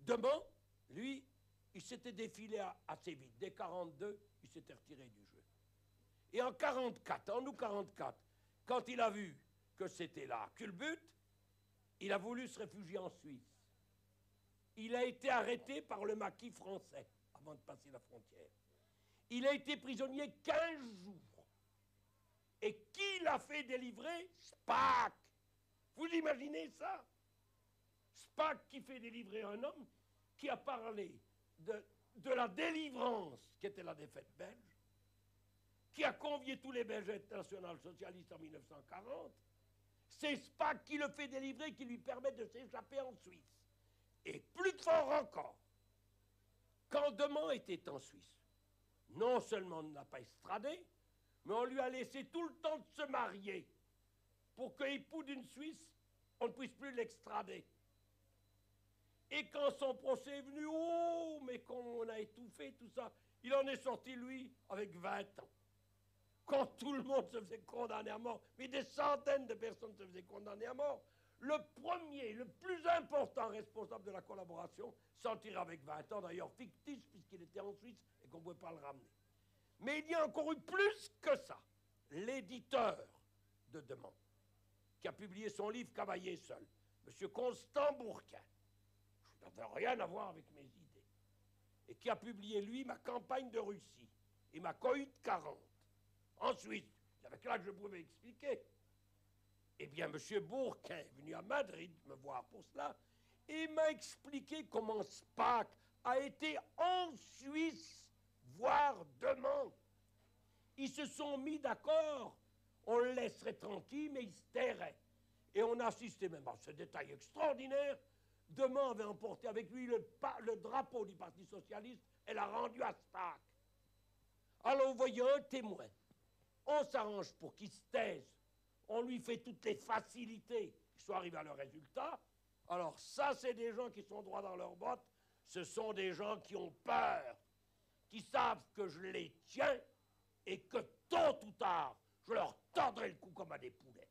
Demain, lui, il s'était défilé assez vite. Dès 1942, il s'était retiré du jeu. Et en 1944, en août 1944, quand il a vu que c'était la culbute, il a voulu se réfugier en Suisse. Il a été arrêté par le maquis français avant de passer la frontière. Il a été prisonnier 15 jours. Et qui l'a fait délivrer? Spaak. Vous imaginez ça? Spaak qui fait délivrer un homme qui a parlé de la délivrance qui était la défaite belge, qui a convié tous les Belges national-socialistes en 1940. C'est Spaak qui le fait délivrer, qui lui permet de s'échapper en Suisse. Et plus fort encore, quand Demant était en Suisse, non seulement on ne l'a pas extradé, mais on lui a laissé tout le temps de se marier pour que, époux d'une Suisse, on ne puisse plus l'extrader. Et quand son procès est venu, oh, mais qu'on a étouffé tout ça, il en est sorti, lui, avec 20 ans. Quand tout le monde se faisait condamner à mort, mais des centaines de personnes se faisaient condamner à mort, le premier, le plus important responsable de la collaboration s'en tire avec 20 ans, d'ailleurs fictif, puisqu'il était en Suisse et qu'on ne pouvait pas le ramener. Mais il y a encore eu plus que ça. L'éditeur de Demant, qui a publié son livre « Cavailler seul », M. Constant Bourquin, qui n'avait rien à voir avec mes idées, et qui a publié, lui, ma campagne de Russie et ma cohue de 40, en Suisse, c'est avec là que je pouvais expliquer. Eh bien, M. Bourquin est venu à Madrid me voir pour cela, et m'a expliqué comment Spaak a été en Suisse voir Demant. Ils se sont mis d'accord, on le laisserait tranquille, mais il se tairait. Et on a assisté même à ce détail extraordinaire. Demant avait emporté avec lui le drapeau du Parti socialiste et l'a rendu à Spaak. Alors vous voyez un témoin. On s'arrange pour qu'il se taise. On lui fait toutes les facilités qui soient arrivés à leur résultat. Alors ça, c'est des gens qui sont droits dans leurs bottes. Ce sont des gens qui ont peur, qui savent que je les tiens et que tôt ou tard, je leur tordrai le cou comme à des poulets.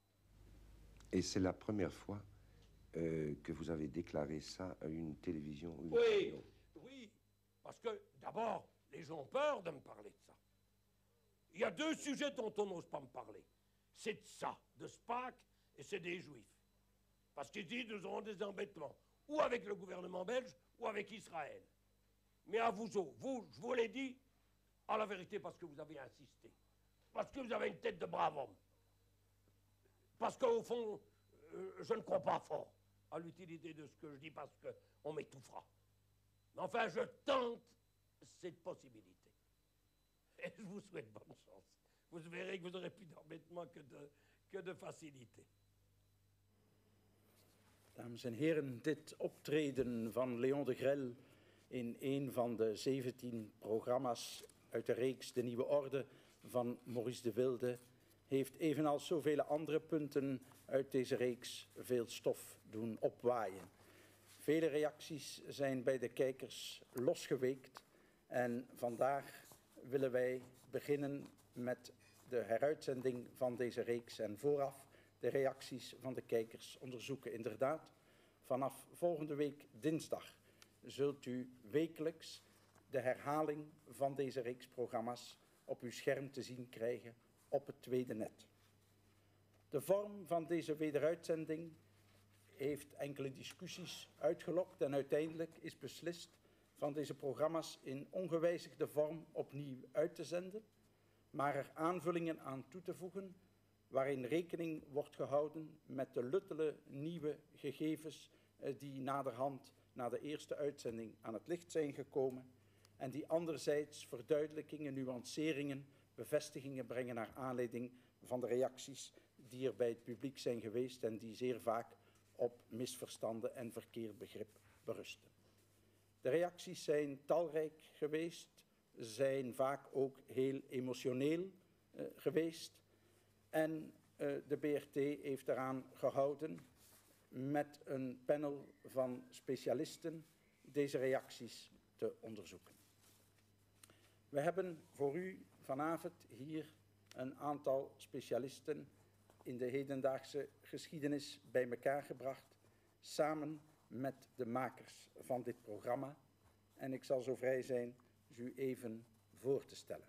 Et c'est la première fois que vous avez déclaré ça à une télévision ou une Oui, radio. oui, parce que d'abord, les gens ont peur de me parler de ça. Il y a deux sujets dont on n'ose pas me parler. C'est de ça, de Spaak, et c'est des Juifs. Parce qu'ils disent nous aurons des embêtements, ou avec le gouvernement belge, ou avec Israël. Mais à vous, je vous l'ai dit, à la vérité, parce que vous avez insisté. Parce que vous avez une tête de brave homme. Parce qu'au fond, je ne crois pas fort à l'utilité de ce que je dis, parce qu'on m'étouffera. Mais enfin, je tente cette possibilité. Et je vous souhaite bonne chance. Vous verrez que vous n'aurez plus d'embêtement que de facilité. Dames en heren, dit optreden van Léon de Grelle in een van de 17 programma's uit de reeks De Nieuwe Orde van Maurice de Wilde heeft evenals zoveel andere punten uit deze reeks veel stof doen opwaaien. Vele reacties zijn bij de kijkers losgeweekt en vandaag willen wij beginnen met de heruitzending van deze reeks en vooraf de reacties van de kijkers onderzoeken. Inderdaad, vanaf volgende week dinsdag zult u wekelijks de herhaling van deze reeks programma's op uw scherm te zien krijgen op het tweede net. De vorm van deze wederuitzending heeft enkele discussies uitgelokt en uiteindelijk is beslist van deze programma's in ongewijzigde vorm opnieuw uit te zenden, maar er aanvullingen aan toe te voegen waarin rekening wordt gehouden met de luttele nieuwe gegevens die naderhand na de eerste uitzending aan het licht zijn gekomen en die anderzijds verduidelijkingen, nuanceringen, bevestigingen brengen naar aanleiding van de reacties die er bij het publiek zijn geweest en die zeer vaak op misverstanden en verkeerd begrip berusten. De reacties zijn talrijk geweest, zijn vaak ook heel emotioneel geweest en de BRT heeft eraan gehouden met een panel van specialisten deze reacties te onderzoeken. We hebben voor u vanavond hier een aantal specialisten in de hedendaagse geschiedenis bij elkaar gebracht, samen met de makers van dit programma. En ik zal zo vrij zijn u even voor te stellen.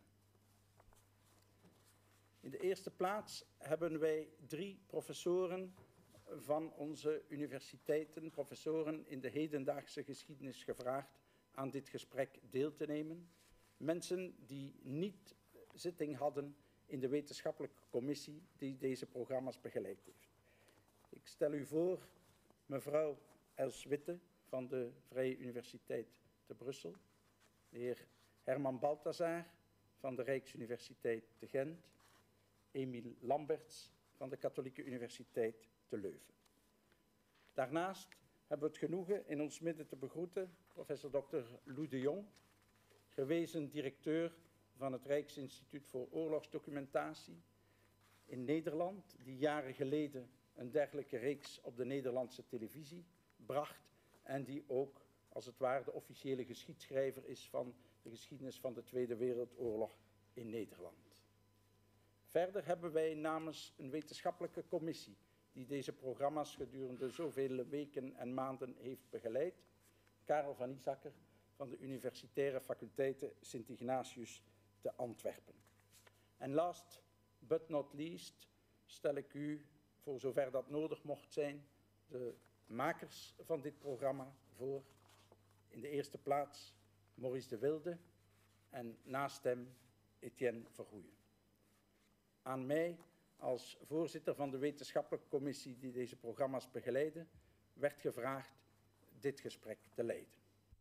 In de eerste plaats hebben wij 3 professoren van onze universiteiten, professoren in de hedendaagse geschiedenis, gevraagd aan dit gesprek deel te nemen. Mensen die niet zitting hadden in de wetenschappelijke commissie die deze programma's begeleid heeft. Ik stel u voor mevrouw Els Witte van de Vrije Universiteit te Brussel, de heer Herman Balthazar van de Rijksuniversiteit te Gent, Emiel Lamberts van de Katholieke Universiteit te Leuven. Daarnaast hebben we het genoegen in ons midden te begroeten professor Dr. Lou de Jong, gewezen directeur van het Rijksinstituut voor Oorlogsdocumentatie in Nederland, die jaren geleden een dergelijke reeks op de Nederlandse televisie bracht en die ook, als het ware, de officiële geschiedschrijver is van de geschiedenis van de Tweede Wereldoorlog in Nederland. Verder hebben wij namens een wetenschappelijke commissie die deze programma's gedurende zoveel weken en maanden heeft begeleid, Karel van Isakker van de Universitaire Faculteiten Sint-Ignatius te Antwerpen. En last but not least stel ik u, voor zover dat nodig mocht zijn, de makers van dit programma voor. In de eerste plaats Maurice de Wilde en naast hem Etienne Vergoeyen. Aan mij, als voorzitter van de wetenschappelijke commissie die deze programma's begeleidde, werd gevraagd dit gesprek te leiden.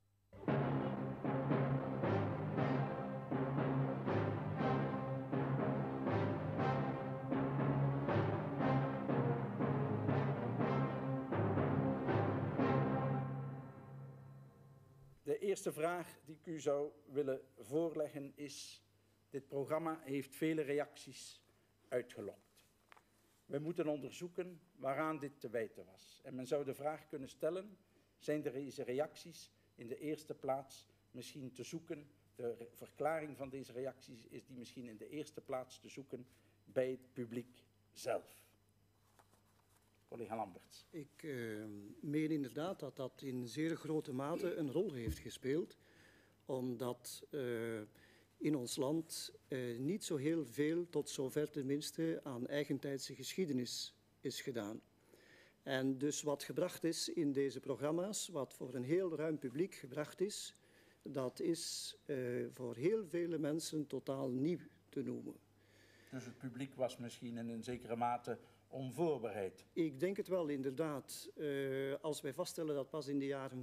De eerste vraag die ik u zou willen voorleggen is: dit programma heeft vele reacties uitgelokt. We moeten onderzoeken waaraan dit te wijten was. En men zou de vraag kunnen stellen: zijn deze reacties in de eerste plaats misschien te zoeken, de verklaring van deze reacties is die misschien in de eerste plaats te zoeken bij het publiek zelf? Collega Lamberts. Ik meen inderdaad dat dat in zeer grote mate een rol heeft gespeeld, omdat in ons land niet zo heel veel, tot zover tenminste, aan eigentijdse geschiedenis is gedaan. En dus wat gebracht is in deze programma's, wat voor een heel ruim publiek gebracht is, dat is voor heel vele mensen totaal nieuw te noemen. Dus het publiek was misschien in een zekere mate onvoorbereid? Ik denk het wel, inderdaad. Als wij vaststellen dat pas in de jaren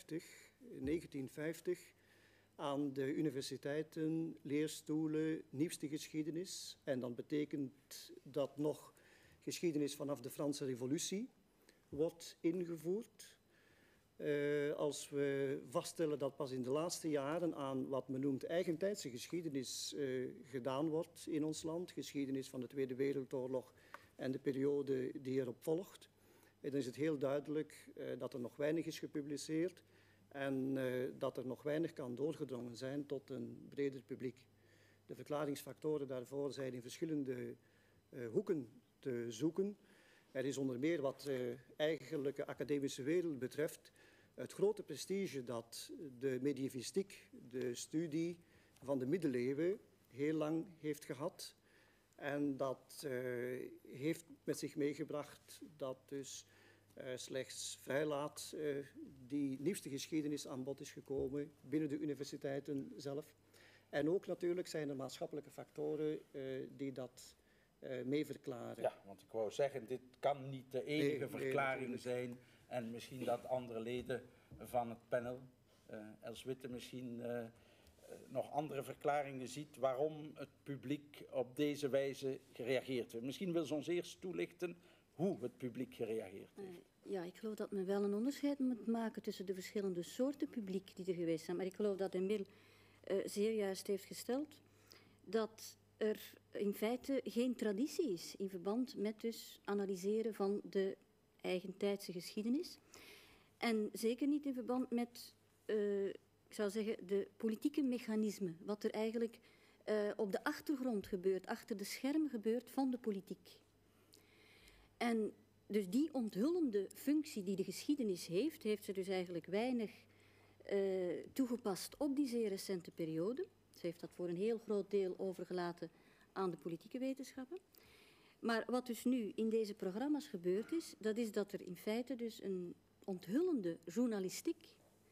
1950, aan de universiteiten, leerstoelen, nieuwste geschiedenis, en dan betekent dat nog geschiedenis vanaf de Franse Revolutie, wordt ingevoerd. Als we vaststellen dat pas in de laatste jaren aan wat men noemt eigentijdse geschiedenis gedaan wordt in ons land, geschiedenis van de Tweede Wereldoorlog en de periode die erop volgt, dan is het heel duidelijk dat er nog weinig is gepubliceerd en dat er nog weinig kan doorgedrongen zijn tot een breder publiek. De verklaringsfactoren daarvoor zijn in verschillende hoeken te zoeken. Er is onder meer wat de eigenlijke academische wereld betreft het grote prestige dat de medievistiek, de studie van de middeleeuwen, heel lang heeft gehad. En dat heeft met zich meegebracht dat dus slechts vrij laat die nieuwste geschiedenis aan bod is gekomen binnen de universiteiten zelf. En ook natuurlijk zijn er maatschappelijke factoren die dat mee verklaren. Ja, want ik wou zeggen, dit kan niet de enige verklaring zijn. En misschien dat andere leden van het panel, Els Witte misschien nog andere verklaringen ziet waarom het publiek op deze wijze gereageerd heeft. Misschien wil ze ons eerst toelichten hoe het publiek gereageerd heeft. Ja, ik geloof dat men wel een onderscheid moet maken tussen de verschillende soorten publiek die er geweest zijn. Maar ik geloof dat Emiel zeer juist heeft gesteld dat er in feite geen traditie is in verband met dus analyseren van de eigentijdse geschiedenis. En zeker niet in verband met, ik zou zeggen, de politieke mechanismen. Wat er eigenlijk op de achtergrond gebeurt, achter de schermen gebeurt van de politiek. En Dus die onthullende functie die de geschiedenis heeft, heeft ze dus eigenlijk weinig toegepast op die zeer recente periode. Ze heeft dat voor een heel groot deel overgelaten aan de politieke wetenschappen. Maar wat dus nu in deze programma's gebeurd is, dat is dat er in feite dus een onthullende journalistiek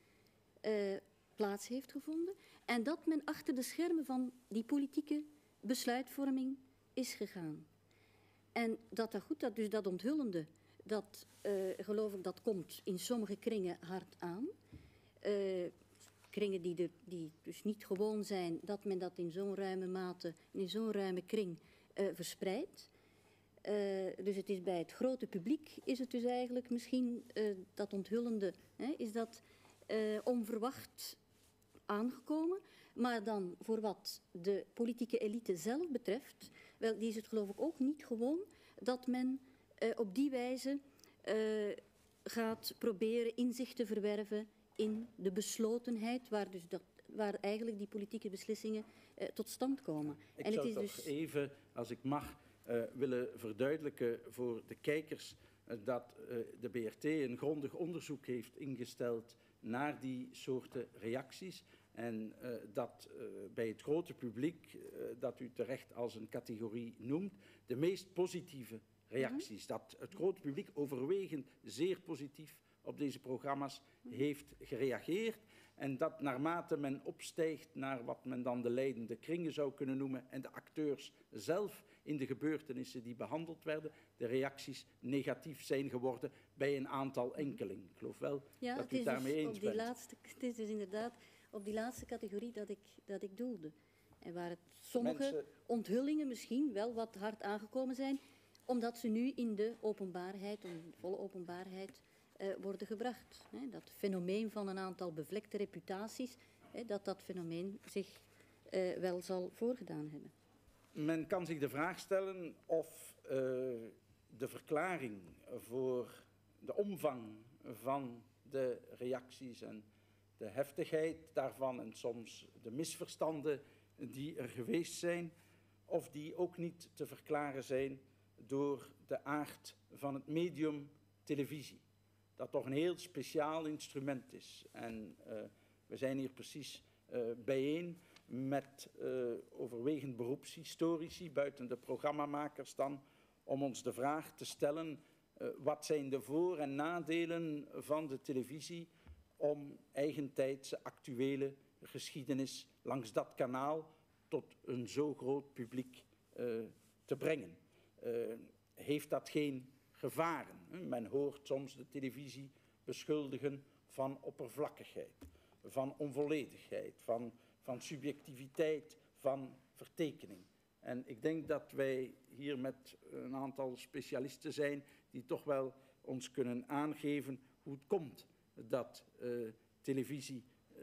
plaats heeft gevonden en dat men achter de schermen van die politieke besluitvorming is gegaan. En dus dat onthullende, dat geloof ik, dat komt in sommige kringen hard aan. Kringen die dus niet gewoon zijn dat men dat in zo'n ruime mate, in zo'n ruime kring verspreidt. Dus het is bij het grote publiek, is het dus eigenlijk misschien dat onthullende, is dat onverwacht aangekomen. Maar dan voor wat de politieke elite zelf betreft, wel, die is het geloof ik ook niet gewoon dat men op die wijze gaat proberen inzicht te verwerven in de beslotenheid waar eigenlijk die politieke beslissingen tot stand komen. Ik zou toch even, als ik mag, willen verduidelijken voor de kijkers dat de BRT een grondig onderzoek heeft ingesteld naar die soorten reacties. En dat bij het grote publiek, dat u terecht als een categorie noemt, de meest positieve reacties. Dat het grote publiek overwegend zeer positief op deze programma's heeft gereageerd. En dat naarmate men opstijgt naar wat men dan de leidende kringen zou kunnen noemen en de acteurs zelf in de gebeurtenissen die behandeld werden, de reacties negatief zijn geworden bij een aantal enkelingen. Ik geloof wel dat u het daarmee eens bent. Het is dus inderdaad op die laatste categorie dat ik doelde. En waar sommige onthullingen misschien wel wat hard aangekomen zijn, omdat ze nu in de openbaarheid, in de volle openbaarheid, worden gebracht. Dat fenomeen van een aantal bevlekte reputaties, dat fenomeen zich wel zal voorgedaan hebben. Men kan zich de vraag stellen of de verklaring voor de omvang van de reacties en de heftigheid daarvan en soms de misverstanden die er geweest zijn, of die ook niet te verklaren zijn door de aard van het medium televisie. Dat toch een heel speciaal instrument is. En we zijn hier precies bijeen met overwegend beroepshistorici, buiten de programmamakers dan, om ons de vraag te stellen, wat zijn de voor- en nadelen van de televisie om eigentijdse actuele geschiedenis langs dat kanaal tot een zo groot publiek te brengen. Heeft dat geen gevaren? Men hoort soms de televisie beschuldigen van oppervlakkigheid, van onvolledigheid, van subjectiviteit, van vertekening. En ik denk dat wij hier met een aantal specialisten zijn die toch wel ons kunnen aangeven hoe het komt dat televisie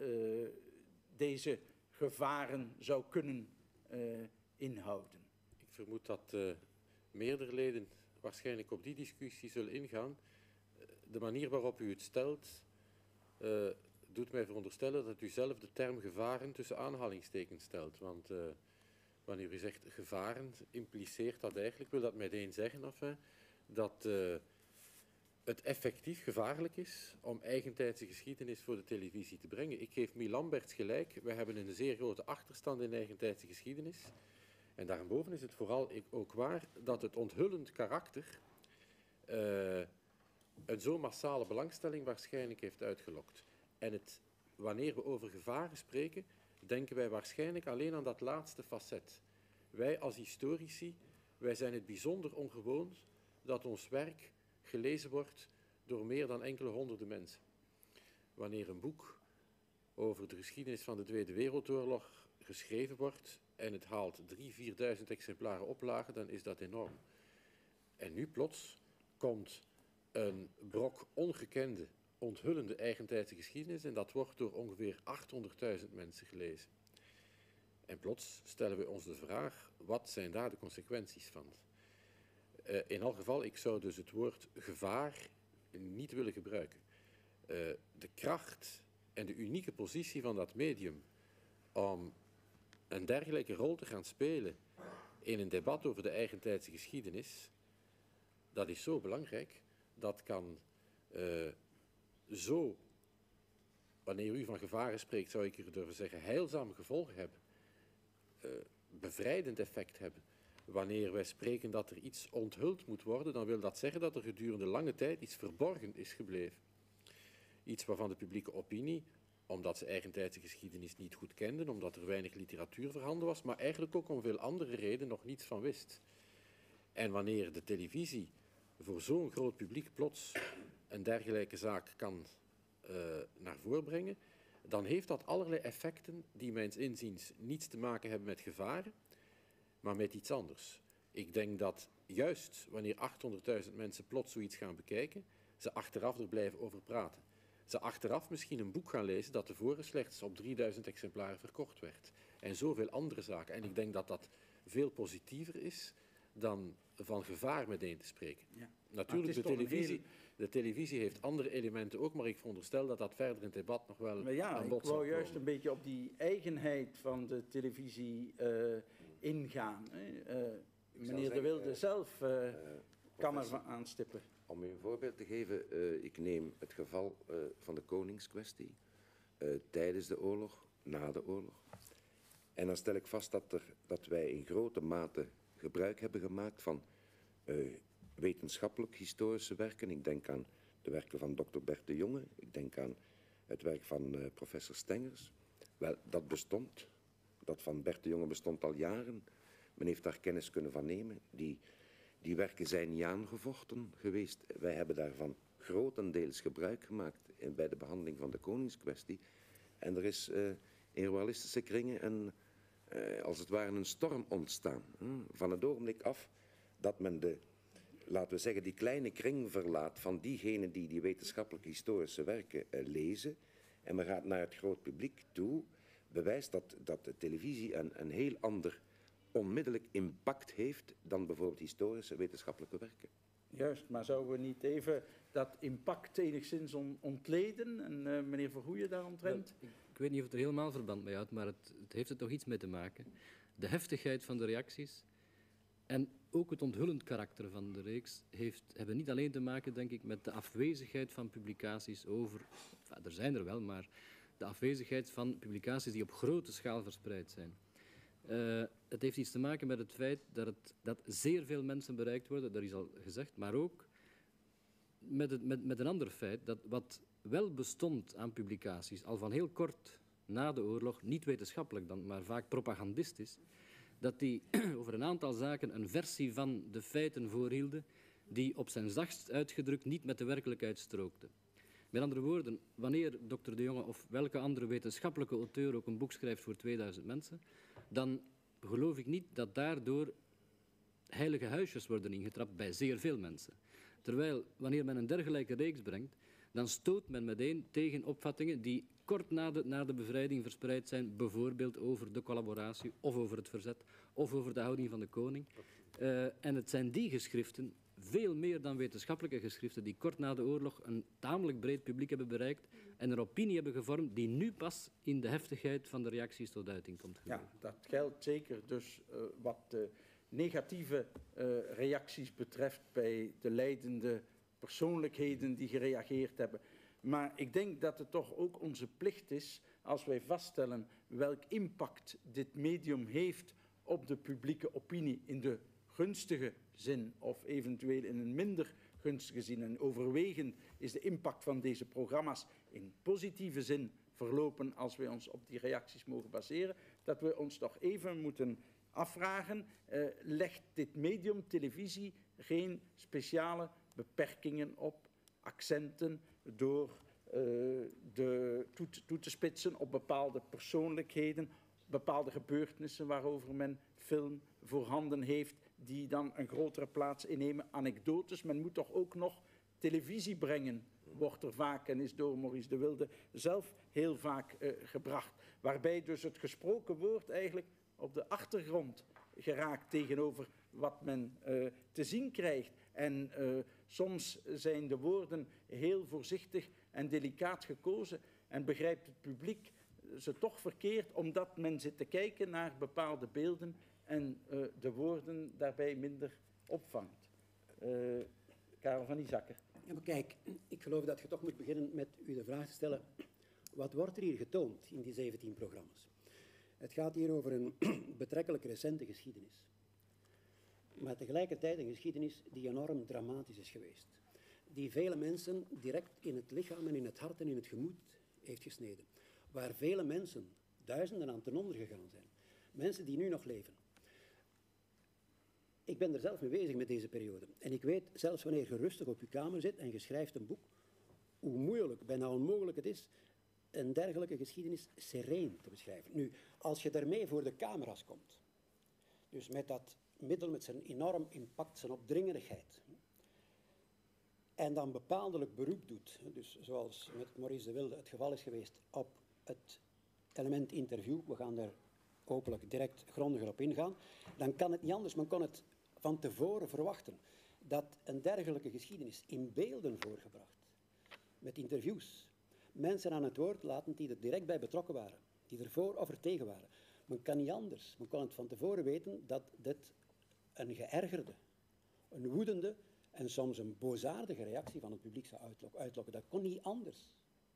deze gevaren zou kunnen inhouden. Ik vermoed dat meerdere leden waarschijnlijk op die discussie zullen ingaan. De manier waarop u het stelt doet mij veronderstellen dat u zelf de term gevaren tussen aanhalingstekens stelt. Want wanneer u zegt gevaren, impliceert dat eigenlijk, wil dat meteen zeggen dat het effectief gevaarlijk is om eigentijdse geschiedenis voor de televisie te brengen. Ik geef Miel Lamberts gelijk, we hebben een zeer grote achterstand in eigentijdse geschiedenis. En daarboven is het vooral ook waar dat het onthullend karakter een zo massale belangstelling waarschijnlijk heeft uitgelokt. En wanneer we over gevaren spreken, denken wij waarschijnlijk alleen aan dat laatste facet. Wij als historici, wij zijn het bijzonder ongewoon dat ons werk gelezen wordt door meer dan enkele honderden mensen. Wanneer een boek over de geschiedenis van de Tweede Wereldoorlog geschreven wordt en het haalt 3.000, 4.000 exemplaren oplage, dan is dat enorm. En nu plots komt een brok ongekende, onthullende eigentijdse geschiedenis en dat wordt door ongeveer 800.000 mensen gelezen. En plots stellen we ons de vraag, wat zijn daar de consequenties van? In elk geval, ik zou dus het woord gevaar niet willen gebruiken. De kracht en de unieke positie van dat medium om een dergelijke rol te gaan spelen in een debat over de eigentijdse geschiedenis, dat is zo belangrijk dat kan zo, wanneer u van gevaren spreekt, zou ik hier durven zeggen, heilzame gevolgen hebben, bevrijdend effect hebben. Wanneer wij spreken dat er iets onthuld moet worden, dan wil dat zeggen dat er gedurende lange tijd iets verborgen is gebleven. Iets waarvan de publieke opinie, omdat ze eigentijdse geschiedenis niet goed kenden, omdat er weinig literatuur voorhanden was, maar eigenlijk ook om veel andere redenen nog niets van wist. En wanneer de televisie voor zo'n groot publiek plots een dergelijke zaak kan naar voren brengen, dan heeft dat allerlei effecten die mijns inziens niets te maken hebben met gevaren, maar met iets anders. Ik denk dat juist wanneer 800.000 mensen plots zoiets gaan bekijken, ze achteraf er blijven over praten. Ze achteraf misschien een boek gaan lezen dat tevoren slechts op 3000 exemplaren verkocht werd. En zoveel andere zaken. En ik denk dat dat veel positiever is dan van gevaar meteen te spreken. Ja. Natuurlijk, de televisie heeft andere elementen ook, maar ik veronderstel dat dat verder in het debat nog wel aan bod zal komen. Ik wou juist een beetje op die eigenheid van de televisie ingaan. Meneer De Wilde zelf kan er aanstippen. Om u een voorbeeld te geven, ik neem het geval van de koningskwestie tijdens de oorlog, na de oorlog. En dan stel ik vast dat wij in grote mate gebruik hebben gemaakt van wetenschappelijk-historische werken. Ik denk aan de werken van Dr. Bert de Jonge, ik denk aan het werk van professor Stengers. Wel, dat bestond. Dat van Bert de Jonge bestond al jaren. Men heeft daar kennis kunnen van nemen. Die werken zijn niet aangevochten geweest. Wij hebben daarvan grotendeels gebruik gemaakt bij de behandeling van de koningskwestie. En er is in royalistische kringen als het ware een storm ontstaan. Van het ogenblik af dat men laten we zeggen, die kleine kring verlaat van diegenen die die wetenschappelijke historische werken lezen. En men gaat naar het groot publiek toe, bewijst dat de televisie een heel ander onmiddellijk impact heeft dan bijvoorbeeld historische wetenschappelijke werken. Juist, maar zouden we niet even dat impact enigszins ontleden? En meneer Vergoeyen daaromtrent? Ik weet niet of het er helemaal verband mee houdt, maar het heeft er toch iets mee te maken. De heftigheid van de reacties en ook het onthullend karakter van de reeks hebben niet alleen te maken, denk ik, met de afwezigheid van publicaties over... er zijn er wel, maar de afwezigheid van publicaties die op grote schaal verspreid zijn. Het heeft iets te maken met het feit dat zeer veel mensen bereikt worden, dat is al gezegd, maar ook met een ander feit, dat wat wel bestond aan publicaties, al van heel kort na de oorlog, niet wetenschappelijk dan, maar vaak propagandistisch, dat die over een aantal zaken een versie van de feiten voorhielden die op zijn zachtst uitgedrukt niet met de werkelijkheid strookte. Met andere woorden, wanneer Dr. de Jonge of welke andere wetenschappelijke auteur ook een boek schrijft voor 2000 mensen, dan geloof ik niet dat daardoor heilige huisjes worden ingetrapt bij zeer veel mensen. Terwijl, wanneer men een dergelijke reeks brengt, dan stoot men meteen tegen opvattingen die kort na de bevrijding verspreid zijn, bijvoorbeeld over de collaboratie of over het verzet of over de houding van de koning. En het zijn die geschriften, veel meer dan wetenschappelijke geschriften, die kort na de oorlog een tamelijk breed publiek hebben bereikt en een opinie hebben gevormd die nu pas in de heftigheid van de reacties tot uiting komt. Ja, dat geldt zeker dus wat de negatieve reacties betreft bij de leidende persoonlijkheden die gereageerd hebben. Maar ik denk dat het toch ook onze plicht is, als wij vaststellen welk impact dit medium heeft op de publieke opinie in de gunstige zin of eventueel in een minder gunstige zin. En overwegend is de impact van deze programma's in positieve zin verlopen als wij ons op die reacties mogen baseren, dat we ons toch even moeten afvragen, legt dit medium televisie geen speciale beperkingen op, accenten door toe te spitsen op bepaalde persoonlijkheden, bepaalde gebeurtenissen waarover men film voorhanden heeft, die dan een grotere plaats innemen, anekdotes. Men moet toch ook nog televisie brengen, wordt er vaak en is door Maurice de Wilde zelf heel vaak gebracht. Waarbij dus het gesproken woord eigenlijk op de achtergrond geraakt tegenover wat men te zien krijgt. En soms zijn de woorden heel voorzichtig en delicaat gekozen en begrijpt het publiek ze toch verkeerd, omdat men zit te kijken naar bepaalde beelden en de woorden daarbij minder opvangt. Karel van Isakker. Ja, maar kijk, ik geloof dat je toch moet beginnen met u de vraag te stellen, wat wordt er hier getoond in die 17 programma's? Het gaat hier over een betrekkelijk recente geschiedenis. Maar tegelijkertijd een geschiedenis die enorm dramatisch is geweest. Die vele mensen direct in het lichaam en in het hart en in het gemoed heeft gesneden. Waar vele mensen, duizenden aan ten onder gegaan zijn. Mensen die nu nog leven. Ik ben er zelf mee bezig met deze periode. En ik weet, zelfs wanneer je rustig op je kamer zit en je schrijft een boek, hoe moeilijk, bijna onmogelijk het is, een dergelijke geschiedenis sereen te beschrijven. Nu, als je daarmee voor de camera's komt, dus met dat middel, met zijn enorm impact, zijn opdringerigheid, en dan bepaaldelijk beroep doet, dus zoals met Maurice de Wilde het geval is geweest, op het element interview, we gaan daar hopelijk direct grondiger op ingaan, dan kan het niet anders. Men kon het van tevoren verwachten dat een dergelijke geschiedenis in beelden voorgebracht, met interviews, mensen aan het woord latend die er direct bij betrokken waren, die er voor of er tegen waren. Men kan niet anders. Men kon het van tevoren weten dat dit een geërgerde, een woedende en soms een boosaardige reactie van het publiek zou uitlokken. Dat kon niet anders.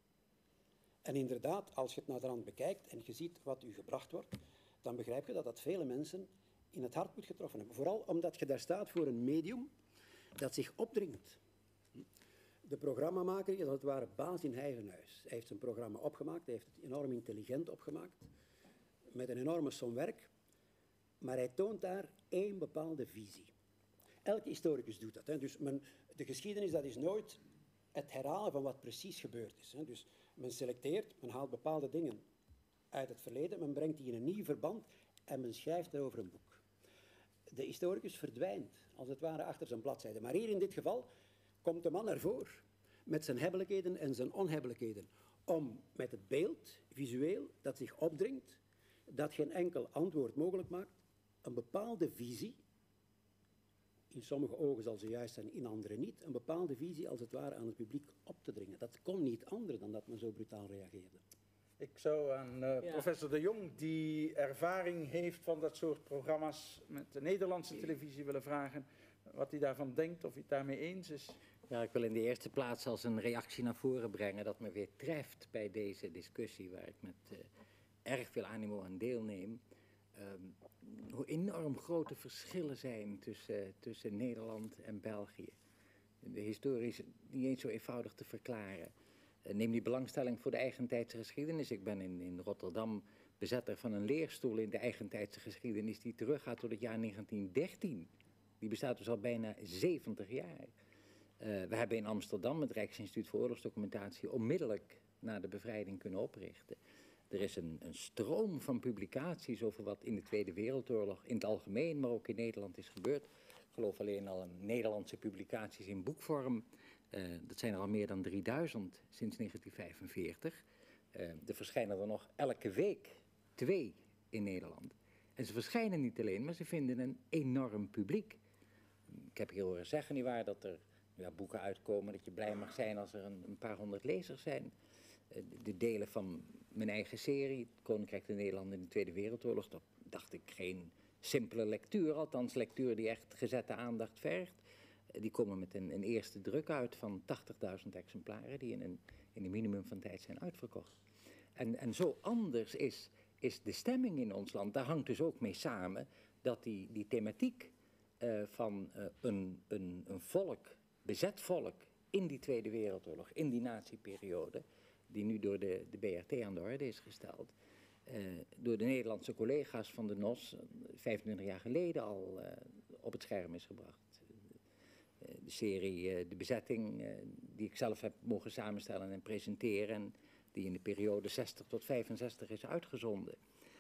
En inderdaad, als je het naderhand bekijkt en je ziet wat u gebracht wordt, dan begrijp je dat dat vele mensen in het hart moet getroffen hebben. Vooral omdat je daar staat voor een medium dat zich opdringt. De programmamaker is als het ware baas in eigen huis. Hij heeft zijn programma opgemaakt, hij heeft het enorm intelligent opgemaakt, met een enorme som werk, maar hij toont daar één bepaalde visie. Elke historicus doet dat. Hè. Dus de geschiedenis, dat is nooit het herhalen van wat precies gebeurd is. Hè. Dus men selecteert, men haalt bepaalde dingen uit het verleden, men brengt die in een nieuw verband en men schrijft daarover een boek. De historicus verdwijnt, als het ware, achter zijn bladzijde. Maar hier in dit geval komt de man ervoor, met zijn hebbelijkheden en zijn onhebbelijkheden, om met het beeld, visueel, dat zich opdringt, dat geen enkel antwoord mogelijk maakt, een bepaalde visie, in sommige ogen zal ze juist zijn, in andere niet, een bepaalde visie als het ware aan het publiek op te dringen. Dat kon niet anders dan dat men zo brutaal reageerde. Ik zou aan professor De Jong, die ervaring heeft van dat soort programma's met de Nederlandse televisie, willen vragen wat hij daarvan denkt, of hij het daarmee eens is. Ja, ik wil in de eerste plaats als een reactie naar voren brengen dat me weer treft bij deze discussie, waar ik met erg veel animo aan deelneem. Hoe enorm grote verschillen zijn tussen Nederland en België. De historie is niet eens zo eenvoudig te verklaren. Neem die belangstelling voor de eigentijdse geschiedenis. Ik ben in Rotterdam bezetter van een leerstoel in de eigentijdse geschiedenis die teruggaat tot het jaar 1913. Die bestaat dus al bijna 70 jaar. We hebben in Amsterdam het Rijksinstituut voor Oorlogsdocumentatie onmiddellijk na de bevrijding kunnen oprichten. Er is een stroom van publicaties over wat in de Tweede Wereldoorlog in het algemeen, maar ook in Nederland is gebeurd. Ik geloof alleen al Nederlandse publicaties in boekvorm. Dat zijn er al meer dan 3000 sinds 1945. Er verschijnen er nog elke week 2 in Nederland. En ze verschijnen niet alleen, maar ze vinden een enorm publiek. Ik heb hier horen zeggen, nietwaar, dat er boeken uitkomen, dat je blij mag zijn als er een paar honderd lezers zijn. De delen van mijn eigen serie, het Koninkrijk der Nederlanden in de Tweede Wereldoorlog, dat dacht ik geen simpele lectuur, althans lectuur die echt gezette aandacht vergt. Die komen met een eerste druk uit van 80.000 exemplaren die in een minimum van tijd zijn uitverkocht. En zo anders is de stemming in ons land. Daar hangt dus ook mee samen dat die thematiek van een volk, bezet volk in die Tweede Wereldoorlog, in die nazi-periode, die nu door de BRT aan de orde is gesteld, door de Nederlandse collega's van de NOS 25 jaar geleden al op het scherm is gebracht. De serie De Bezetting, die ik zelf heb mogen samenstellen en presenteren, en die in de periode 60 tot 65 is uitgezonden.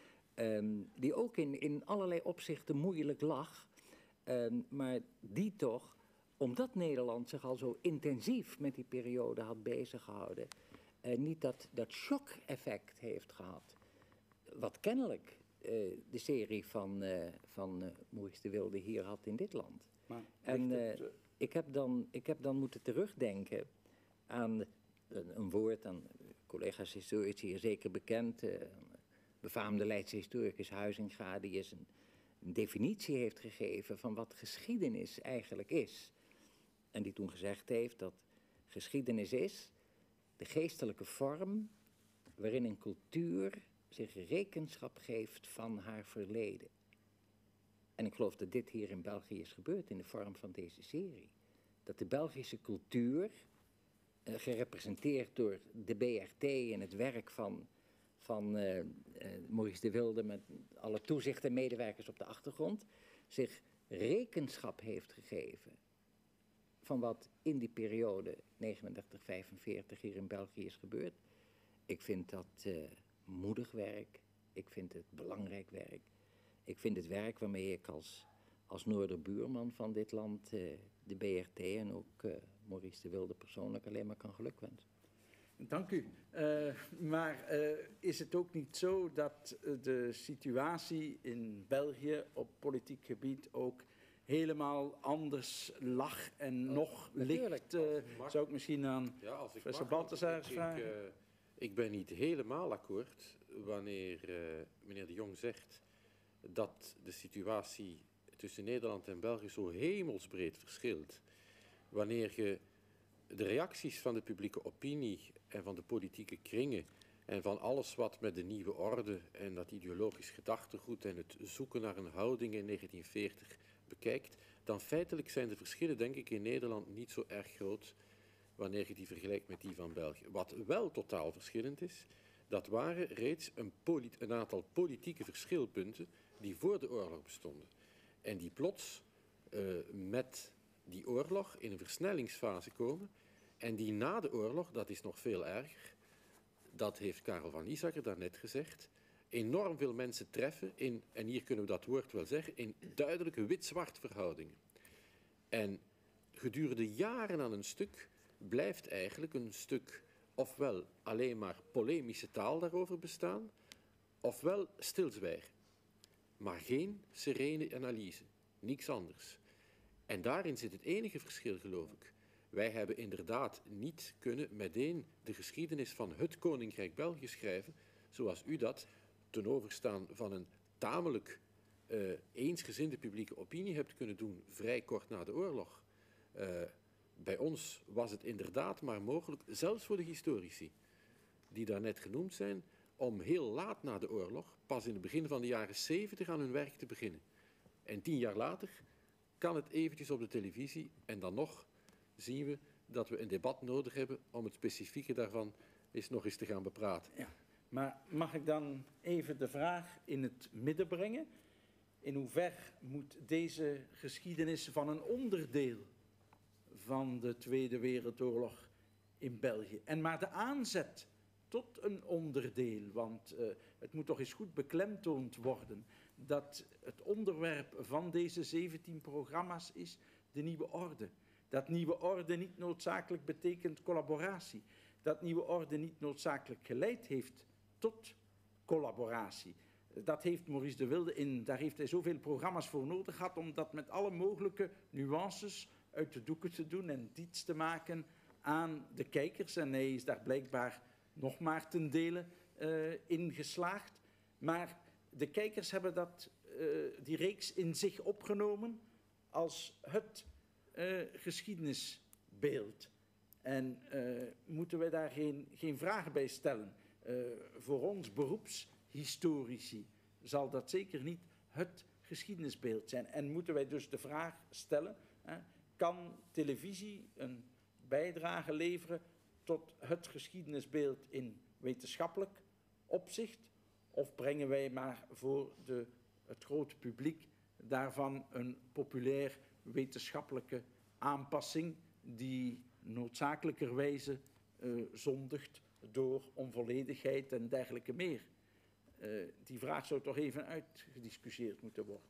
Die ook in allerlei opzichten moeilijk lag, maar die toch, omdat Nederland zich al zo intensief met die periode had bezig gehouden, niet dat shock-effect heeft gehad. Wat kennelijk de serie van Maurice de Wilde hier had in dit land. Maar ik heb dan moeten terugdenken aan een woord, aan collega's historici hier zeker bekend, befaamde Leidse historicus Huizinga, die eens een definitie heeft gegeven van wat geschiedenis eigenlijk is. En die toen gezegd heeft dat Geschiedenis is de geestelijke vorm waarin een cultuur zich rekenschap geeft van haar verleden. En ik geloof dat dit hier in België is gebeurd in de vorm van deze serie. Dat de Belgische cultuur, gerepresenteerd door de BRT en het werk van Maurice de Wilde met alle toezicht en medewerkers op de achtergrond, zich rekenschap heeft gegeven van wat in die periode 39-45 hier in België is gebeurd. Ik vind dat moedig werk, ik vind het belangrijk werk. Ik vind het werk waarmee ik als noorderbuurman van dit land de BRT en ook Maurice de Wilde persoonlijk alleen maar kan gelukwensen. Dank u. Maar is het ook niet zo dat de situatie in België op politiek gebied ook helemaal anders lag en nog ligt? Zou ik misschien aan professor Balthasar vragen? Ik ben niet helemaal akkoord wanneer meneer De Jong zegt dat de situatie tussen Nederland en België zo hemelsbreed verschilt. Wanneer je de reacties van de publieke opinie en van de politieke kringen en van alles wat met de nieuwe orde en dat ideologisch gedachtegoed en het zoeken naar een houding in 1940 bekijkt, dan feitelijk zijn de verschillen, denk ik, in Nederland niet zo erg groot wanneer je die vergelijkt met die van België. Wat wel totaal verschillend is, dat waren reeds een aantal politieke verschilpunten die voor de oorlog bestonden. En die plots met die oorlog in een versnellingsfase komen en die na de oorlog, dat is nog veel erger, dat heeft Karel van Liesacker daarnet gezegd, enorm veel mensen treffen in, en hier kunnen we dat woord wel zeggen, in duidelijke wit-zwart verhoudingen. En gedurende jaren aan een stuk blijft eigenlijk een stuk ofwel alleen maar polemische taal daarover bestaan, ofwel stilzwijgen. Maar geen serene analyse, niks anders. En daarin zit het enige verschil, geloof ik. Wij hebben inderdaad niet kunnen meteen de geschiedenis van het Koninkrijk België schrijven, zoals u dat ten overstaan van een tamelijk eensgezinde publieke opinie hebt kunnen doen, vrij kort na de oorlog. Bij ons was het inderdaad maar mogelijk, zelfs voor de historici, die daarnet genoemd zijn, om heel laat na de oorlog, pas in het begin van de jaren 70, aan hun werk te beginnen. En 10 jaar later kan het eventjes op de televisie en dan nog zien we dat we een debat nodig hebben om het specifieke daarvan nog eens te gaan bepraten. Ja, maar mag ik dan even de vraag in het midden brengen? In hoever moet deze geschiedenis van een onderdeel van de Tweede Wereldoorlog in België, en maar de aanzet tot een onderdeel, want het moet toch eens goed beklemtoond worden dat het onderwerp van deze 17 programma's is de nieuwe orde. Dat nieuwe orde niet noodzakelijk betekent collaboratie. Dat nieuwe orde niet noodzakelijk geleid heeft tot collaboratie. Dat heeft Maurice de Wilde daar heeft hij zoveel programma's voor nodig gehad om dat met alle mogelijke nuances uit de doeken te doen en diets te maken aan de kijkers. En hij is daar blijkbaar nog maar ten dele in geslaagd. Maar de kijkers hebben die reeks in zich opgenomen als het geschiedenisbeeld. En moeten we daar geen vragen bij stellen? Voor ons beroepshistorici zal dat zeker niet het geschiedenisbeeld zijn. En moeten wij dus de vraag stellen, kan televisie een bijdrage leveren tot het geschiedenisbeeld in wetenschappelijk opzicht? Of brengen wij maar voor het grote publiek daarvan een populair wetenschappelijke aanpassing die noodzakelijkerwijze zondigt door onvolledigheid en dergelijke meer? Die vraag zou toch even uitgediscussieerd moeten worden.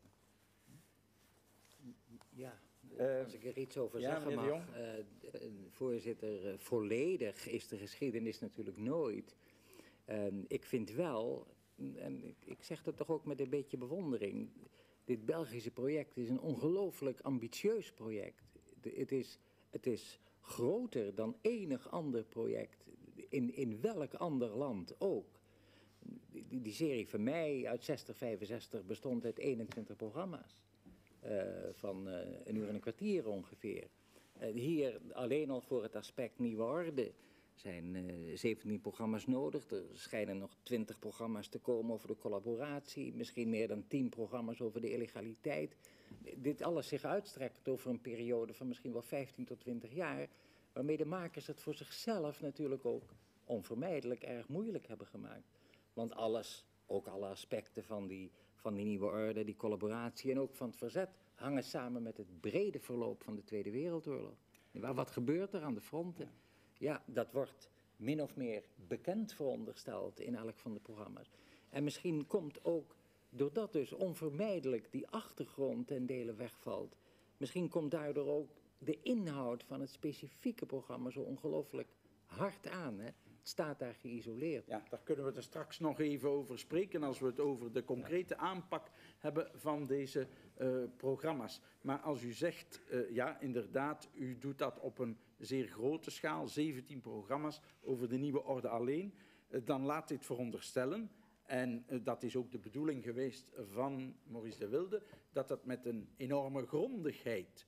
Ja, als ik er iets over zeggen mag. Voorzitter, volledig is de geschiedenis natuurlijk nooit. Ik vind wel, en ik zeg dat toch ook met een beetje bewondering, dit Belgische project is een ongelooflijk ambitieus project. Het is groter dan enig ander project, in welk ander land ook. Die serie van mij uit 60-65 bestond uit 21 programma's. Van 1 uur en een kwartier ongeveer. Hier alleen al voor het aspect Nieuwe Orde zijn 17 programma's nodig. Er schijnen nog 20 programma's te komen over de collaboratie. Misschien meer dan 10 programma's over de illegaliteit. Dit alles zich uitstrekt over een periode van misschien wel 15 tot 20 jaar. Waarmee de makers het voor zichzelf natuurlijk ook onvermijdelijk erg moeilijk hebben gemaakt. Want alles, ook alle aspecten van die Nieuwe Orde, die collaboratie en ook van het verzet, hangen samen met het brede verloop van de Tweede Wereldoorlog. Wat gebeurt er aan de fronten? Ja, dat wordt min of meer bekend verondersteld in elk van de programma's. En misschien komt ook, doordat dus onvermijdelijk die achtergrond ten dele wegvalt, misschien komt daardoor ook de inhoud van het specifieke programma zo ongelooflijk hard aan. Hè? Het staat daar geïsoleerd. Ja, daar kunnen we er straks nog even over spreken als we het over de concrete aanpak hebben van deze programma's. Maar als u zegt, ja inderdaad, u doet dat op een zeer grote schaal, 17 programma's over de Nieuwe Orde alleen, dan laat dit veronderstellen, en dat is ook de bedoeling geweest van Maurice de Wilde, dat het met een enorme grondigheid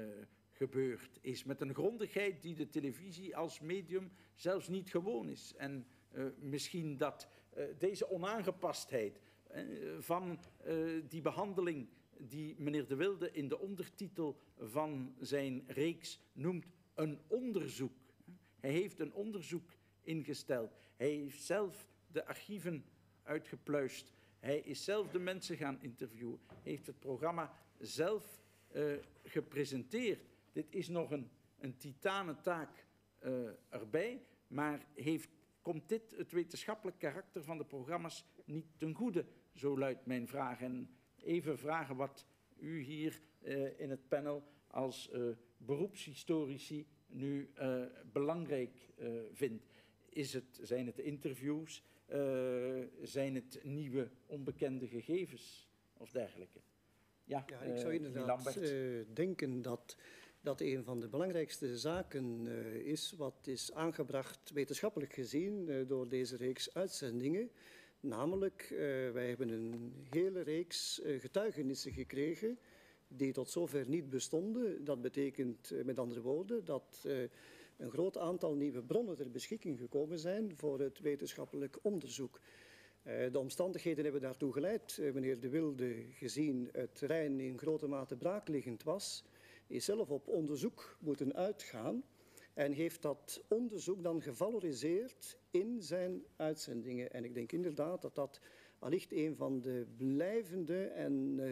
gebeurd is. Met een grondigheid die de televisie als medium zelfs niet gewoon is. En misschien dat deze onaangepastheid van die behandeling die meneer de Wilde in de ondertitel van zijn reeks noemt een onderzoek. Hij heeft een onderzoek ingesteld. Hij heeft zelf de archieven uitgepluist. Hij is zelf de mensen gaan interviewen. Hij heeft het programma zelf gepresenteerd. Dit is nog een titanentaak erbij, maar komt dit het wetenschappelijk karakter van de programma's niet ten goede? Zo luidt mijn vraag. En even vragen wat u hier in het panel als beroepshistorici nu belangrijk vindt. Zijn het interviews? Zijn het nieuwe onbekende gegevens of dergelijke? Ja, ik zou inderdaad denken dat een van de belangrijkste zaken is wat is aangebracht wetenschappelijk gezien door deze reeks uitzendingen. Namelijk, wij hebben een hele reeks getuigenissen gekregen die tot zover niet bestonden. Dat betekent met andere woorden dat een groot aantal nieuwe bronnen ter beschikking gekomen zijn voor het wetenschappelijk onderzoek. De omstandigheden hebben daartoe geleid. Meneer De Wilde, gezien het terrein in grote mate braakliggend was, is zelf op onderzoek moeten uitgaan en heeft dat onderzoek dan gevaloriseerd in zijn uitzendingen. En ik denk inderdaad dat dat allicht een van de blijvende en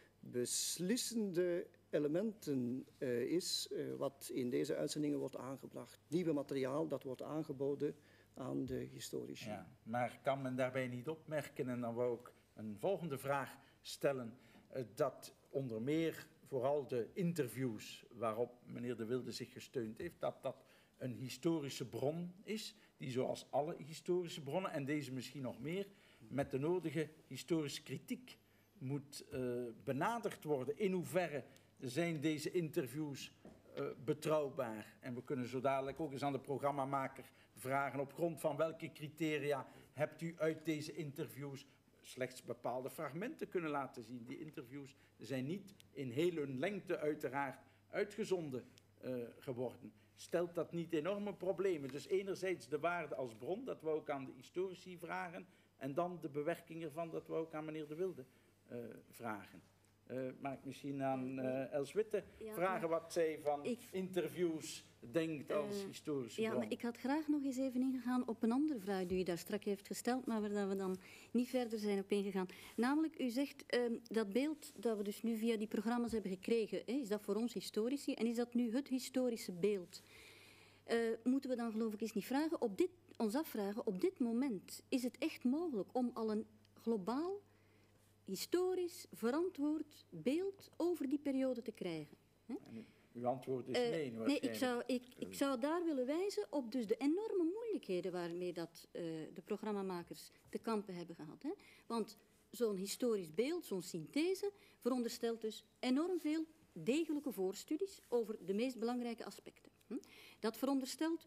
beslissende elementen is wat in deze uitzendingen wordt aangebracht. Nieuwe materiaal dat wordt aangeboden aan de historici. Ja, maar kan men daarbij niet opmerken, en dan wou ik een volgende vraag stellen, dat onder meer vooral de interviews waarop meneer De Wilde zich gesteund heeft, dat een historische bron is, die zoals alle historische bronnen, en deze misschien nog meer, met de nodige historische kritiek moet benaderd worden. In hoeverre zijn deze interviews betrouwbaar? En we kunnen zo dadelijk ook eens aan de programmamaker vragen op grond van welke criteria hebt u uit deze interviews slechts bepaalde fragmenten kunnen laten zien. Die interviews zijn niet in heel hun lengte uiteraard uitgezonden geworden. Stelt dat niet enorme problemen? Dus enerzijds de waarde als bron, dat we ook aan de historici vragen, en dan de bewerking ervan, dat we ook aan meneer De Wilde vragen. Mag ik misschien aan Els Witte vragen wat zij van interviews denkt als historische bron? Ja, maar ik had graag nog eens even ingegaan op een andere vraag die u daar straks heeft gesteld, maar waar we dan niet verder zijn op ingegaan. Namelijk, u zegt dat beeld dat we dus nu via die programma's hebben gekregen, is dat voor ons historici en is dat nu het historische beeld? Moeten we dan geloof ik eens niet vragen, ons afvragen, op dit moment is het echt mogelijk om al een globaal historisch verantwoord beeld over die periode te krijgen? Uw antwoord is nee. Nee, ik zou daar willen wijzen op dus de enorme moeilijkheden waarmee dat, de programmamakers te kampen hebben gehad. Hè? Want zo'n historisch beeld, zo'n synthese, veronderstelt dus enorm veel degelijke voorstudies over de meest belangrijke aspecten. Dat veronderstelt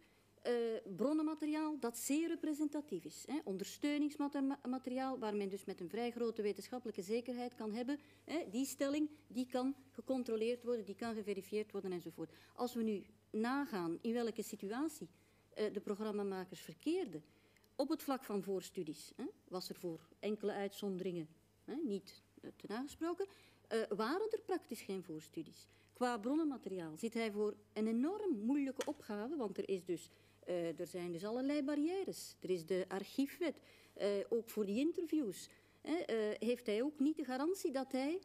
bronnenmateriaal dat zeer representatief is. Hè. Ondersteuningsmateriaal waar men dus met een vrij grote wetenschappelijke zekerheid kan hebben. Hè. Die stelling die kan gecontroleerd worden, die kan geverifieerd worden enzovoort. Als we nu nagaan in welke situatie de programmamakers verkeerden op het vlak van voorstudies, hè, was er voor enkele uitzonderingen niet te nagesproken, waren er praktisch geen voorstudies. Qua bronnenmateriaal zit hij voor een enorm moeilijke opgave, want er zijn dus allerlei barrières. Er is de archiefwet, ook voor die interviews. Heeft hij ook niet de garantie dat hij